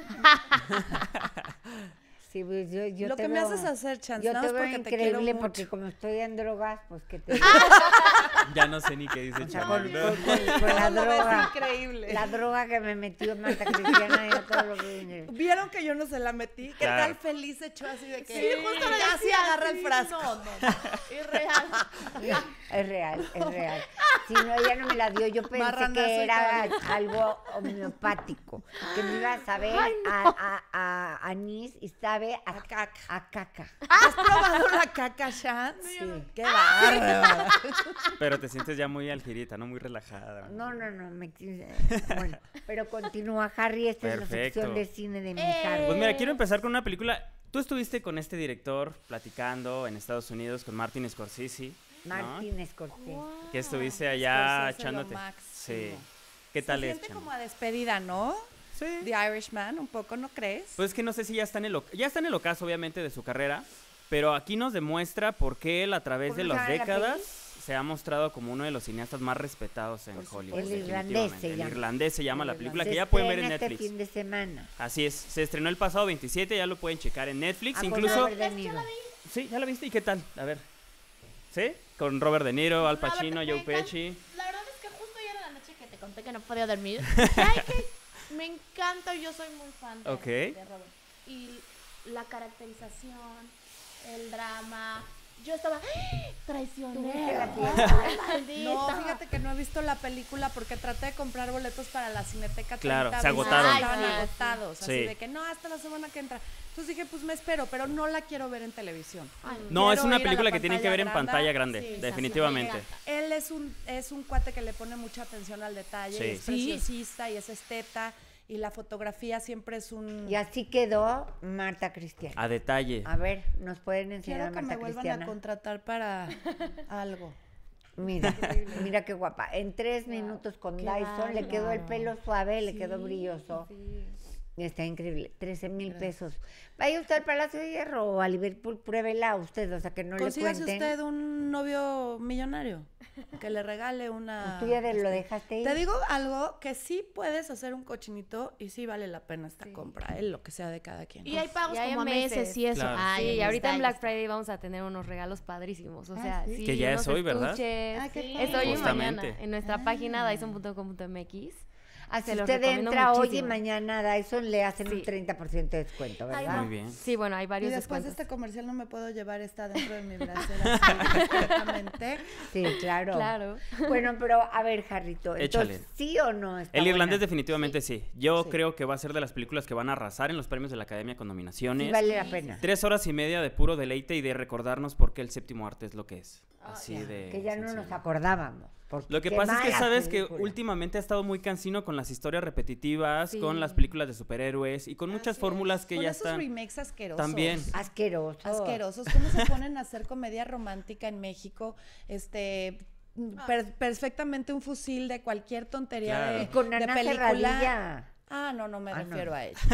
Speaker 2: Sí, pues yo, yo
Speaker 13: Lo
Speaker 2: te
Speaker 13: que me
Speaker 2: veo-
Speaker 13: haces hacer, Chance,
Speaker 2: Yo
Speaker 13: nada
Speaker 2: te
Speaker 13: más
Speaker 2: veo
Speaker 13: porque te quiero
Speaker 2: increíble
Speaker 13: mucho.
Speaker 2: porque como estoy en drogas, pues que te...
Speaker 14: Ya no sé ni qué dice
Speaker 2: O sea,
Speaker 14: Chanel.
Speaker 2: con, con- con- con la
Speaker 13: No, lo ves
Speaker 2: droga.
Speaker 13: increíble.
Speaker 2: La droga que me metió Marta Cristiana, ya todo lo que...
Speaker 13: ¿Vieron que yo no se la metí? ¿Qué
Speaker 14: Claro.
Speaker 13: tal feliz echó así de que
Speaker 5: Sí, justo le
Speaker 13: casi
Speaker 5: decía,
Speaker 13: agarra el
Speaker 5: sí,
Speaker 13: frasco?
Speaker 5: No, no, irreal.
Speaker 2: Es real, es real. Si no, ella no me la dio. Yo pensé
Speaker 13: Marranazo
Speaker 2: que
Speaker 13: y
Speaker 2: era
Speaker 13: todo.
Speaker 2: algo homeopático. Que me iba a saber a, a, a anís y sabe a,
Speaker 13: A caca.
Speaker 2: a caca.
Speaker 13: ¿Has probado la caca, Chance?
Speaker 2: Sí.
Speaker 13: Qué bárbara.
Speaker 14: Pero te sientes ya muy aljirita, ¿no? Muy relajada.
Speaker 2: No, no, no. Me, bueno, pero continúa, Harry. Esta es la
Speaker 14: Perfecto.
Speaker 2: sección de cine de mi
Speaker 5: Eh.
Speaker 2: Harry.
Speaker 14: Pues mira, quiero empezar con una película. Tú estuviste con este director platicando en Estados Unidos con Martin Scorsese, ¿no?
Speaker 2: Martín Scorsese.
Speaker 14: Que estuviste allá
Speaker 13: Scorsese, lo
Speaker 14: echándote.
Speaker 13: máximo.
Speaker 14: Sí. ¿Qué tal
Speaker 13: Se
Speaker 14: es,
Speaker 13: siente
Speaker 14: Chano?
Speaker 13: como a despedida, ¿no?
Speaker 14: Sí.
Speaker 13: The Irishman, un poco, ¿no crees?
Speaker 14: Pues es que no sé si ya está en el oc- ya está en el ocaso, obviamente, de su carrera, pero aquí nos demuestra por qué él a través de
Speaker 2: ¿Cómo se
Speaker 14: las
Speaker 2: llama la
Speaker 14: décadas
Speaker 2: peli?
Speaker 14: se ha mostrado como uno de los cineastas más respetados en Hollywood.
Speaker 2: El irlandés
Speaker 14: definitivamente.
Speaker 2: se
Speaker 14: El
Speaker 2: llama.
Speaker 14: irlandés se llama
Speaker 2: El
Speaker 14: la película,
Speaker 2: Se
Speaker 14: que ya pueden ver en
Speaker 2: estrena
Speaker 14: Netflix.
Speaker 2: Este fin de semana.
Speaker 14: Así es, se estrenó el pasado veintisiete, ya lo pueden checar en Netflix,
Speaker 2: Ah, con
Speaker 14: incluso...
Speaker 2: Robert De Niro.
Speaker 14: Sí, ¿ya la viste? ¿Y qué tal? A ver. ¿Sí? Con Robert De Niro, Al
Speaker 5: Robert,
Speaker 14: Pacino,
Speaker 5: me
Speaker 14: Joe
Speaker 5: encanta.
Speaker 14: Pesci.
Speaker 5: La verdad es que justo ayer en la noche que te conté que no podía dormir, que hay que- me encanta, yo soy muy fan de,
Speaker 14: Ok.
Speaker 5: de Robert. Y la caracterización, el drama, yo estaba ¡ah! traicionera. Maldita.
Speaker 13: No, fíjate que no he visto la película porque traté de comprar boletos para la Cineteca.
Speaker 14: Claro,
Speaker 13: treinta
Speaker 14: se
Speaker 13: veces,
Speaker 14: agotaron.
Speaker 13: Estaban
Speaker 5: Ay, sí.
Speaker 13: agotados, así
Speaker 14: Sí.
Speaker 13: de que no, hasta la semana que entra. Entonces dije, pues me espero, pero no la quiero ver en televisión.
Speaker 14: No, es
Speaker 13: Quiero
Speaker 14: una
Speaker 13: ir a la
Speaker 14: película que tienen que ver en
Speaker 13: grande.
Speaker 14: pantalla grande,
Speaker 5: Sí,
Speaker 14: definitivamente.
Speaker 5: así
Speaker 13: Él es un, es un cuate que le pone mucha atención al detalle,
Speaker 14: Sí.
Speaker 13: y es
Speaker 5: Sí.
Speaker 13: preciosista y es esteta y la fotografía siempre es un...
Speaker 2: Y así quedó Marta Cristiana.
Speaker 14: A detalle.
Speaker 2: A ver, ¿nos pueden enseñar
Speaker 13: Quiero
Speaker 2: a
Speaker 13: que
Speaker 2: Marta
Speaker 13: me vuelvan
Speaker 2: Cristiana?
Speaker 13: a contratar para algo.
Speaker 2: Mira, mira qué guapa. En tres minutos con
Speaker 5: Qué
Speaker 2: Dyson le quedó el
Speaker 5: bárbaro.
Speaker 2: pelo suave, le
Speaker 5: Sí,
Speaker 2: quedó brilloso.
Speaker 5: sí.
Speaker 2: Está increíble. trece mil pesos. Vaya usted al Palacio de Hierro o a Liverpool, pruébela usted, o sea, que no le
Speaker 13: Consígase
Speaker 2: cuenten.
Speaker 13: usted un novio millonario que le regale una...
Speaker 2: Pues tú ya de- lo dejaste ir.
Speaker 13: Te digo algo, que sí puedes hacer un cochinito y sí vale la pena esta compra, ¿eh? Lo que sea de cada quien.
Speaker 5: Y hay pagos
Speaker 4: Y hay
Speaker 5: como a meses y eso.
Speaker 14: Claro.
Speaker 5: Ay,
Speaker 4: Sí,
Speaker 5: ahí
Speaker 4: y ahorita
Speaker 5: está,
Speaker 4: en
Speaker 5: ahí
Speaker 4: Black
Speaker 5: está.
Speaker 4: Friday vamos a tener unos regalos padrísimos. O
Speaker 2: Ah,
Speaker 4: sea,
Speaker 2: ¿sí?
Speaker 4: sí,
Speaker 14: Que ya
Speaker 4: unos
Speaker 14: es hoy, ¿verdad?
Speaker 4: estuches.
Speaker 2: Ah, qué
Speaker 4: Sí.
Speaker 2: padre.
Speaker 4: Es hoy y mañana.
Speaker 14: Justamente.
Speaker 4: En nuestra página dyson punto com punto m x.
Speaker 2: Ah, si
Speaker 4: Se los
Speaker 2: usted
Speaker 4: recomiendo
Speaker 2: entra hoy y
Speaker 4: muchísimo.
Speaker 2: mañana a Dyson le hacen
Speaker 4: Sí.
Speaker 2: un treinta por ciento de descuento, ¿verdad?
Speaker 14: Muy bien.
Speaker 4: Sí, bueno, hay
Speaker 13: Y
Speaker 4: varios
Speaker 13: después de
Speaker 4: descuentos.
Speaker 13: este comercial no me puedo llevar esta dentro de mi bracera así, perfectamente.
Speaker 2: Sí, claro.
Speaker 4: Claro.
Speaker 2: Bueno, pero a ver, Jarrito, entonces,
Speaker 14: Échale.
Speaker 2: ¿sí o no está
Speaker 14: El irlandés
Speaker 2: buena?
Speaker 14: definitivamente sí. Yo
Speaker 2: Sí.
Speaker 14: creo que va a ser de las películas que van a arrasar en los premios de la Academia con nominaciones.
Speaker 2: Sí vale la pena.
Speaker 14: Tres horas y media de puro deleite y de recordarnos por qué el séptimo arte es lo que es. Así de
Speaker 2: Que ya no
Speaker 14: sencillo.
Speaker 2: nos acordábamos. porque
Speaker 14: Lo que
Speaker 2: qué
Speaker 14: pasa es que
Speaker 2: mala
Speaker 14: sabes que
Speaker 2: película.
Speaker 14: últimamente ha estado muy cansino con las historias repetitivas,
Speaker 4: Sí.
Speaker 14: con las películas de superhéroes y con muchas fórmulas que
Speaker 13: Con
Speaker 14: ya
Speaker 13: esos
Speaker 14: están.
Speaker 13: remakes asquerosos.
Speaker 14: También.
Speaker 2: Asqueroso.
Speaker 13: Asquerosos. ¿Cómo se ponen a hacer comedia romántica en México? Este... per- perfectamente un fusil de cualquier tontería
Speaker 14: Claro.
Speaker 13: de,
Speaker 2: Y con
Speaker 13: de
Speaker 2: Ana
Speaker 13: película.
Speaker 2: Serradilla.
Speaker 13: Ah, no, no me
Speaker 2: Ah, no.
Speaker 13: refiero a ella.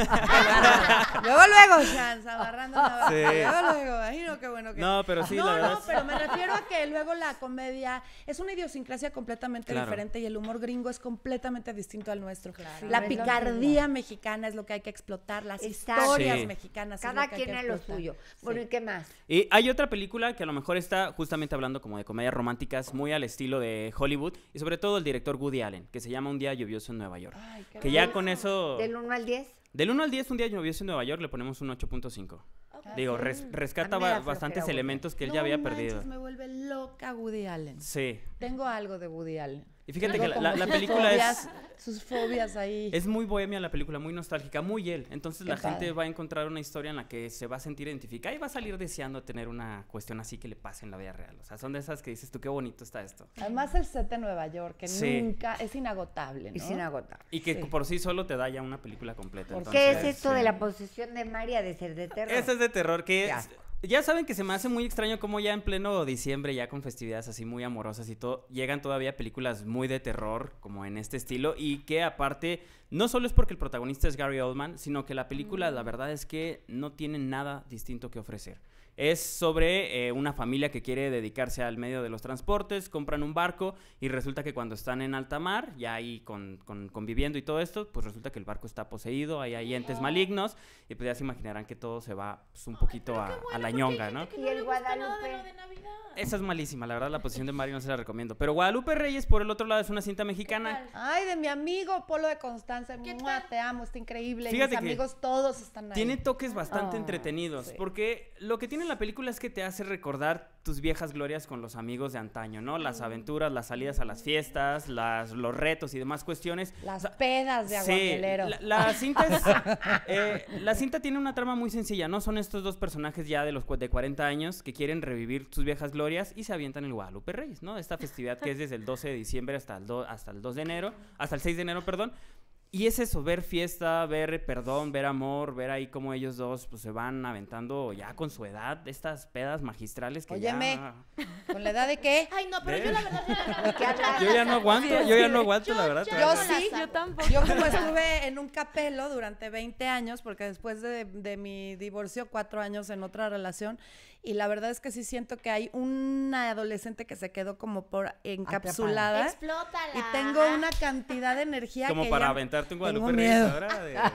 Speaker 13: luego, luego, Chance, agarrando navaja.
Speaker 14: Sí.
Speaker 13: Luego, luego. Ay, no, qué bueno que...
Speaker 14: No, pero sí,
Speaker 13: no,
Speaker 14: la verdad.
Speaker 13: no,
Speaker 14: es-
Speaker 13: pero me refiero a que luego la comedia es una idiosincrasia completamente
Speaker 14: Claro.
Speaker 13: diferente y el humor gringo es completamente distinto al nuestro.
Speaker 2: Sí,
Speaker 13: La
Speaker 2: no es lo
Speaker 13: picardía mexicana es lo que hay que explotar, las
Speaker 2: Exacto.
Speaker 13: historias
Speaker 14: Sí.
Speaker 13: mexicanas es
Speaker 2: Cada
Speaker 13: lo que hay
Speaker 2: quien
Speaker 13: que
Speaker 2: a lo
Speaker 13: explotar.
Speaker 2: suyo. Bueno, ¿y qué más?
Speaker 14: Y hay otra película que a lo mejor está justamente hablando como de comedias románticas, muy al estilo de Hollywood, y sobre todo el director Woody Allen, que se llama Un día lluvioso en Nueva York.
Speaker 13: Ay, qué
Speaker 14: Que ya con eso...
Speaker 2: ¿Del uno al diez?
Speaker 14: Del uno al diez, Un día lluvioso en Nueva York, le ponemos un ocho punto cinco. Digo, res- rescata
Speaker 2: A mí me da
Speaker 14: ba- bastantes
Speaker 2: flojera Woody.
Speaker 14: elementos que él
Speaker 13: No
Speaker 14: ya había
Speaker 13: manches,
Speaker 14: perdido.
Speaker 13: me vuelve loca Woody Allen.
Speaker 14: Sí.
Speaker 13: Tengo algo de Woody Allen.
Speaker 14: Y fíjate
Speaker 13: Tengo
Speaker 14: que la,
Speaker 13: como
Speaker 14: la- la
Speaker 13: sus
Speaker 14: película
Speaker 13: fobias,
Speaker 14: es,
Speaker 13: sus fobias ahí.
Speaker 14: es muy bohemia la película, muy nostálgica, muy él. Entonces
Speaker 13: Qué
Speaker 14: la gente
Speaker 13: padre.
Speaker 14: va a encontrar una historia en la que se va a sentir identificada y va a salir deseando tener una cuestión así que le pase en la vida real. O sea, son de esas que dices tú, qué bonito está esto.
Speaker 13: Además el set de Nueva York, que
Speaker 14: Sí.
Speaker 13: nunca es inagotable, ¿no?
Speaker 2: Es inagotable.
Speaker 14: Y que
Speaker 13: Sí.
Speaker 14: por sí solo te da ya una película completa.
Speaker 2: ¿Qué
Speaker 14: entonces,
Speaker 2: es esto
Speaker 14: sí.
Speaker 2: de la posesión de María de ser de terror?
Speaker 14: Esa es de terror, que
Speaker 2: Qué
Speaker 14: es-
Speaker 2: asco.
Speaker 14: ya saben que se me hace muy extraño cómo ya en pleno diciembre, ya con festividades así muy amorosas y todo, llegan todavía películas muy de terror, como en este estilo, y que aparte, no solo es porque el protagonista es Gary Oldman, sino que la película, la verdad es que no tiene nada distinto que ofrecer. Es sobre eh, una familia que quiere dedicarse al medio de los transportes, compran un barco y resulta que cuando están en alta mar, ya ahí con, con- conviviendo y todo esto, pues resulta que el barco está poseído, ahí hay entes malignos y pues ya se imaginarán que todo se va pues, un poquito a, a la ñonga, ¿no?
Speaker 2: Y el Guadalupe.
Speaker 14: Esa es malísima, la verdad la posición de Mario no se la recomiendo. Pero Guadalupe Reyes, por el otro lado, es una cinta mexicana.
Speaker 13: Ay, de mi amigo Polo de Constanza. ¡Mua! Te amo, está increíble.
Speaker 14: Fíjate
Speaker 13: Mis
Speaker 14: que
Speaker 13: amigos todos están ahí.
Speaker 14: Tiene toques bastante
Speaker 13: Ah,
Speaker 14: entretenidos,
Speaker 13: sí.
Speaker 14: porque lo que tiene la película es que te hace recordar tus viejas glorias con los amigos de antaño, ¿no? Las aventuras, las salidas a las fiestas, las, los retos y demás cuestiones.
Speaker 13: Las pedas de
Speaker 14: Sí,
Speaker 13: aguaquelero.
Speaker 14: la, la cinta es, eh, la cinta tiene una trama muy sencilla, ¿no? Son estos dos personajes ya de los cu- de cuarenta años que quieren revivir sus viejas glorias y se avientan el Guadalupe Reyes, ¿no? Esta festividad que es desde el doce de diciembre hasta el, do- hasta el dos de enero, hasta el seis de enero, perdón. Y es eso, ver fiesta, ver perdón, ver amor, ver ahí cómo ellos dos pues, se van aventando ya con su edad, estas pedas magistrales que
Speaker 13: Óyeme,
Speaker 14: ya...
Speaker 13: ¿con la edad de qué?
Speaker 5: Ay, no, pero
Speaker 14: ¿Ves?
Speaker 5: yo la verdad ya
Speaker 2: ¿Qué hablas?
Speaker 14: Yo ya no aguanto, yo ya no aguanto, la verdad.
Speaker 13: Yo
Speaker 14: todavía.
Speaker 13: sí,
Speaker 5: yo
Speaker 4: tampoco.
Speaker 13: Yo como estuve en un capelo durante veinte años, porque después de, de mi divorcio, cuatro años en otra relación, y la verdad es que sí siento que hay una adolescente que se quedó como por encapsulada.
Speaker 5: Explótala.
Speaker 13: Y tengo una cantidad de energía
Speaker 14: Como
Speaker 13: que
Speaker 14: para
Speaker 13: ya-
Speaker 14: aventarte un
Speaker 13: Tengo
Speaker 14: Guadalupe Reyes
Speaker 13: miedo.
Speaker 14: ahora. de-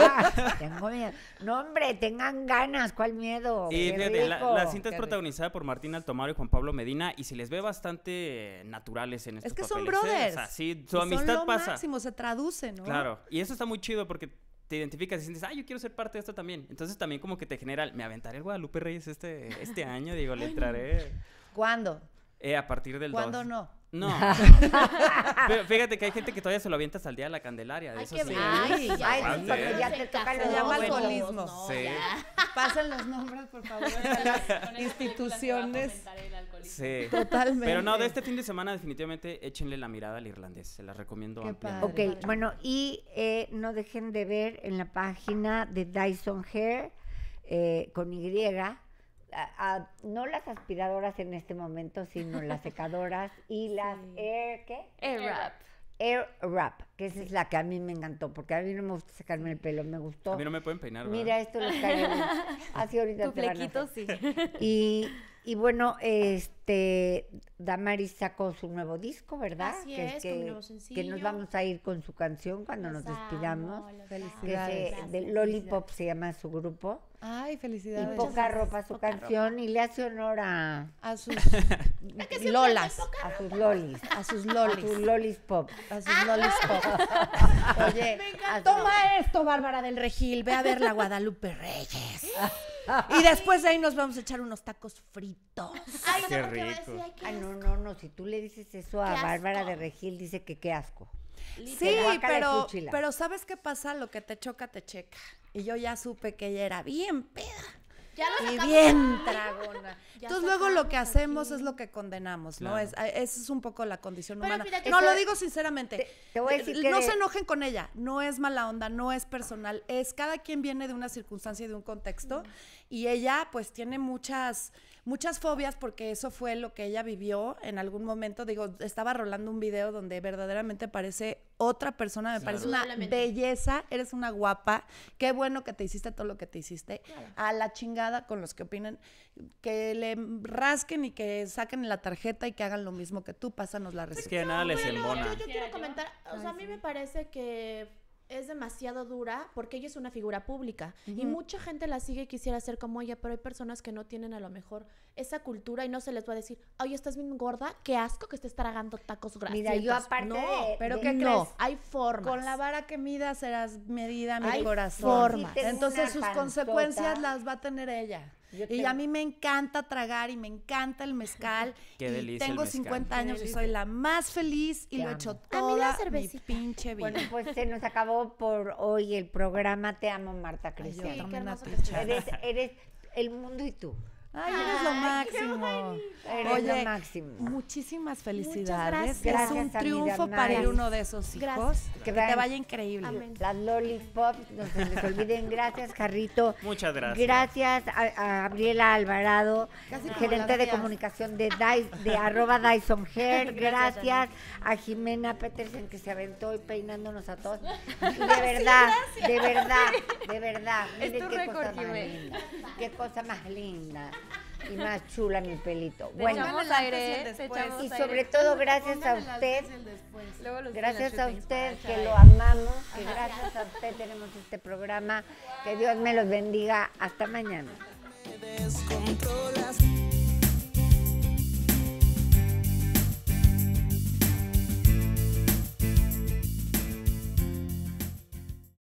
Speaker 2: Tengo miedo. No, hombre, tengan ganas. ¿Cuál miedo?
Speaker 14: Y
Speaker 2: Qué
Speaker 14: fíjate, la,
Speaker 2: rico.
Speaker 14: la cinta es
Speaker 13: Qué rico.
Speaker 14: protagonizada por Martín Altomaro y Juan Pablo Medina y se les ve bastante eh, naturales en estos
Speaker 13: Es que son
Speaker 14: papeles, ¿eh?
Speaker 13: brothers.
Speaker 14: O sea, sí,
Speaker 13: Y
Speaker 14: su amistad
Speaker 13: son lo
Speaker 14: pasa.
Speaker 13: máximo, se traduce, ¿no?
Speaker 14: Claro, y eso está muy chido porque te identificas y sientes, ah, yo quiero ser parte de esto también. Entonces también como que te genera, me aventaré el Guadalupe Reyes este, este año, digo, le entraré
Speaker 13: ¿Cuándo?
Speaker 14: eh, a partir del
Speaker 13: ¿Cuándo
Speaker 14: dos.
Speaker 13: no?
Speaker 14: No. Pero fíjate que hay gente que todavía se lo avienta hasta el día de la Candelaria. De
Speaker 5: Ay,
Speaker 14: eso
Speaker 5: qué
Speaker 14: sí.
Speaker 5: Ay, ya,
Speaker 2: Ay,
Speaker 14: bastante,
Speaker 2: sí, porque
Speaker 14: ¿eh?
Speaker 2: ya te toca
Speaker 13: Se
Speaker 2: los
Speaker 13: llama
Speaker 2: huevos.
Speaker 13: alcoholismo.
Speaker 14: Sí.
Speaker 13: Pasen los nombres, por favor, de las instituciones.
Speaker 14: Sí.
Speaker 13: Totalmente.
Speaker 14: Pero no, de este fin de semana definitivamente échenle la mirada al irlandés. Se las recomiendo
Speaker 13: Qué
Speaker 14: ampliamente.
Speaker 2: Ok, bueno, y eh, no dejen de ver en la página de Dyson Hair, eh, con Y, a, a- no las aspiradoras en este momento, sino las secadoras y las Air, ¿qué?
Speaker 4: Air Wrap.
Speaker 2: Air Wrap, que esa es la que a mí me encantó, porque a mí no me gusta secarme el pelo, me gustó.
Speaker 14: A mí no me pueden peinar, ¿verdad?
Speaker 2: Mira, esto les cae bien. Así ahorita
Speaker 4: Tu
Speaker 2: te van a
Speaker 4: flequito,
Speaker 2: hacer.
Speaker 4: sí.
Speaker 2: Y, y bueno, este, Damaris sacó su nuevo disco, ¿verdad?
Speaker 5: Así
Speaker 2: que
Speaker 5: es, con
Speaker 2: que,
Speaker 5: mi nuevo
Speaker 2: que
Speaker 5: sencillo.
Speaker 2: nos vamos a ir con su canción cuando
Speaker 5: Los
Speaker 2: nos despidamos.
Speaker 5: amo, los
Speaker 2: Que
Speaker 5: amo.
Speaker 2: se- de Lollipop se llama su grupo.
Speaker 13: Ay,
Speaker 2: Y
Speaker 13: felicidades.
Speaker 2: Poca Ropa su
Speaker 5: Poca
Speaker 2: canción y le hace honor a,
Speaker 13: A sus lolas.
Speaker 2: a sus lolis.
Speaker 13: A sus
Speaker 2: A
Speaker 13: lolis.
Speaker 2: sus lolis pop.
Speaker 13: A sus lolis pop. Oye,
Speaker 2: a su-
Speaker 13: toma esto, Bárbara del Regil. Ve a ver la Guadalupe Reyes. Y después de ahí nos vamos a echar unos tacos fritos.
Speaker 5: Ay,
Speaker 14: Qué
Speaker 5: no, porque va a
Speaker 14: rico.
Speaker 5: decir, ay, qué
Speaker 2: Ay, no,
Speaker 5: asco.
Speaker 2: no, no, si tú le dices eso a
Speaker 5: Qué
Speaker 2: Bárbara
Speaker 5: asco.
Speaker 2: de Regil, dice que qué asco.
Speaker 13: Sí,
Speaker 2: guácala,
Speaker 13: pero,
Speaker 2: chúchila.
Speaker 13: pero ¿sabes qué pasa? Lo que te choca, te checa. Y yo ya supe que ella era bien peda.
Speaker 5: Ya lo
Speaker 13: Y
Speaker 5: sacamos
Speaker 13: bien
Speaker 5: aquí.
Speaker 13: tragona.
Speaker 5: Ya
Speaker 13: Entonces luego lo que
Speaker 5: sacamos
Speaker 13: hacemos
Speaker 5: aquí.
Speaker 13: es lo que condenamos, ¿no?
Speaker 14: Claro.
Speaker 13: Es, a- esa es un poco la condición
Speaker 5: Pero
Speaker 13: humana.
Speaker 5: fíjate,
Speaker 13: No,
Speaker 2: eso-
Speaker 13: lo digo sinceramente.
Speaker 2: Te- te voy a decir que
Speaker 13: no
Speaker 2: de-
Speaker 13: se enojen con ella. No es mala onda, no es personal. Es cada quien viene de una circunstancia y de un contexto. Y ella pues tiene muchas... muchas fobias porque eso fue lo que ella vivió en algún momento. Digo, estaba rolando un video donde verdaderamente parece otra persona, me
Speaker 14: Claro.
Speaker 13: parece una
Speaker 5: Indudablemente.
Speaker 13: belleza, eres una guapa, qué bueno que te hiciste todo lo que te hiciste, a la chingada con los que opinan, que le rasquen y que saquen la tarjeta y que hagan lo mismo que tú, pásanos la
Speaker 14: Es
Speaker 13: receta.
Speaker 14: que nada les
Speaker 5: Bueno,
Speaker 14: embona.
Speaker 5: yo, yo quiero comentar, o sea, a mí me parece que es demasiado dura porque ella es una figura pública y mucha gente la sigue y quisiera ser como ella, pero hay personas que no tienen a lo mejor esa cultura y no se les va a decir, oye, estás bien gorda, qué asco que estés tragando tacos grasientos.
Speaker 2: Mira, yo aparte
Speaker 5: no,
Speaker 2: de-
Speaker 13: pero
Speaker 2: de-
Speaker 13: ¿qué
Speaker 5: no,
Speaker 13: crees?
Speaker 5: hay formas.
Speaker 13: Con la vara que midas serás medida mi
Speaker 5: Hay
Speaker 13: corazón.
Speaker 5: formas.
Speaker 2: Sí, tengo
Speaker 13: Entonces
Speaker 2: una
Speaker 13: sus
Speaker 2: panzota.
Speaker 13: consecuencias las va a tener ella.
Speaker 2: Yo
Speaker 13: Y
Speaker 2: tengo-
Speaker 13: a mí me encanta tragar y me encanta el mezcal.
Speaker 14: Qué
Speaker 13: y
Speaker 14: delicia el
Speaker 13: tengo
Speaker 14: mezcal.
Speaker 13: cincuenta
Speaker 14: Qué
Speaker 13: años y
Speaker 14: delicia.
Speaker 13: soy la más feliz y
Speaker 2: Te
Speaker 13: lo he
Speaker 2: amo.
Speaker 13: hecho
Speaker 5: A mí la
Speaker 13: toda mi
Speaker 5: cervecita.
Speaker 13: pinche vida.
Speaker 2: Bueno, pues se nos acabó por hoy el programa. Te amo, Marta
Speaker 13: Ay, yo
Speaker 2: Cristian.
Speaker 13: también
Speaker 5: hermoso
Speaker 13: a
Speaker 5: que
Speaker 13: ti,
Speaker 5: estés.
Speaker 13: chava.
Speaker 2: Eres, eres el mundo y tú.
Speaker 13: Ay, eres lo máximo.
Speaker 2: Eres
Speaker 13: Oye,
Speaker 2: lo máximo.
Speaker 13: Muchísimas felicidades.
Speaker 5: gracias.
Speaker 13: Es un
Speaker 2: Gracias a mi
Speaker 13: triunfo
Speaker 2: Damaris.
Speaker 13: parir uno de esos hijos.
Speaker 5: Gracias.
Speaker 13: Que
Speaker 2: Que
Speaker 13: te
Speaker 2: vean-
Speaker 13: vaya increíble.
Speaker 5: Amén.
Speaker 2: Las Lollipop, no se les olviden. Gracias, Jarrito.
Speaker 14: Muchas gracias.
Speaker 2: Gracias a, a Gabriela Alvarado,
Speaker 13: Casi como
Speaker 2: gerente
Speaker 13: las
Speaker 2: de
Speaker 13: mías.
Speaker 2: comunicación de, Dys- de arroba Dyson Hair. Gracias a Jimena Petersen que se aventó y peinándonos a todos. Y de verdad, de verdad, de verdad.
Speaker 4: Es
Speaker 2: Miren
Speaker 4: tu
Speaker 2: qué
Speaker 4: récord,
Speaker 2: cosa más
Speaker 4: Jimé.
Speaker 2: linda. Qué cosa más linda y más chula mi pelito.
Speaker 4: Te
Speaker 2: Bueno,
Speaker 4: echamos
Speaker 13: el antes y
Speaker 4: aire,
Speaker 13: el
Speaker 4: te
Speaker 13: después.
Speaker 4: echamos
Speaker 2: y
Speaker 4: aire.
Speaker 2: sobre todo gracias a
Speaker 13: Pongan el
Speaker 2: usted.
Speaker 13: antes y el después.
Speaker 4: Luego los
Speaker 2: Gracias a
Speaker 4: shootings
Speaker 2: usted
Speaker 4: para
Speaker 2: que
Speaker 4: echar
Speaker 2: lo
Speaker 4: aire.
Speaker 2: amamos, que gracias a usted tenemos este programa. Que Dios me los bendiga. Hasta mañana.
Speaker 15: Descontrola.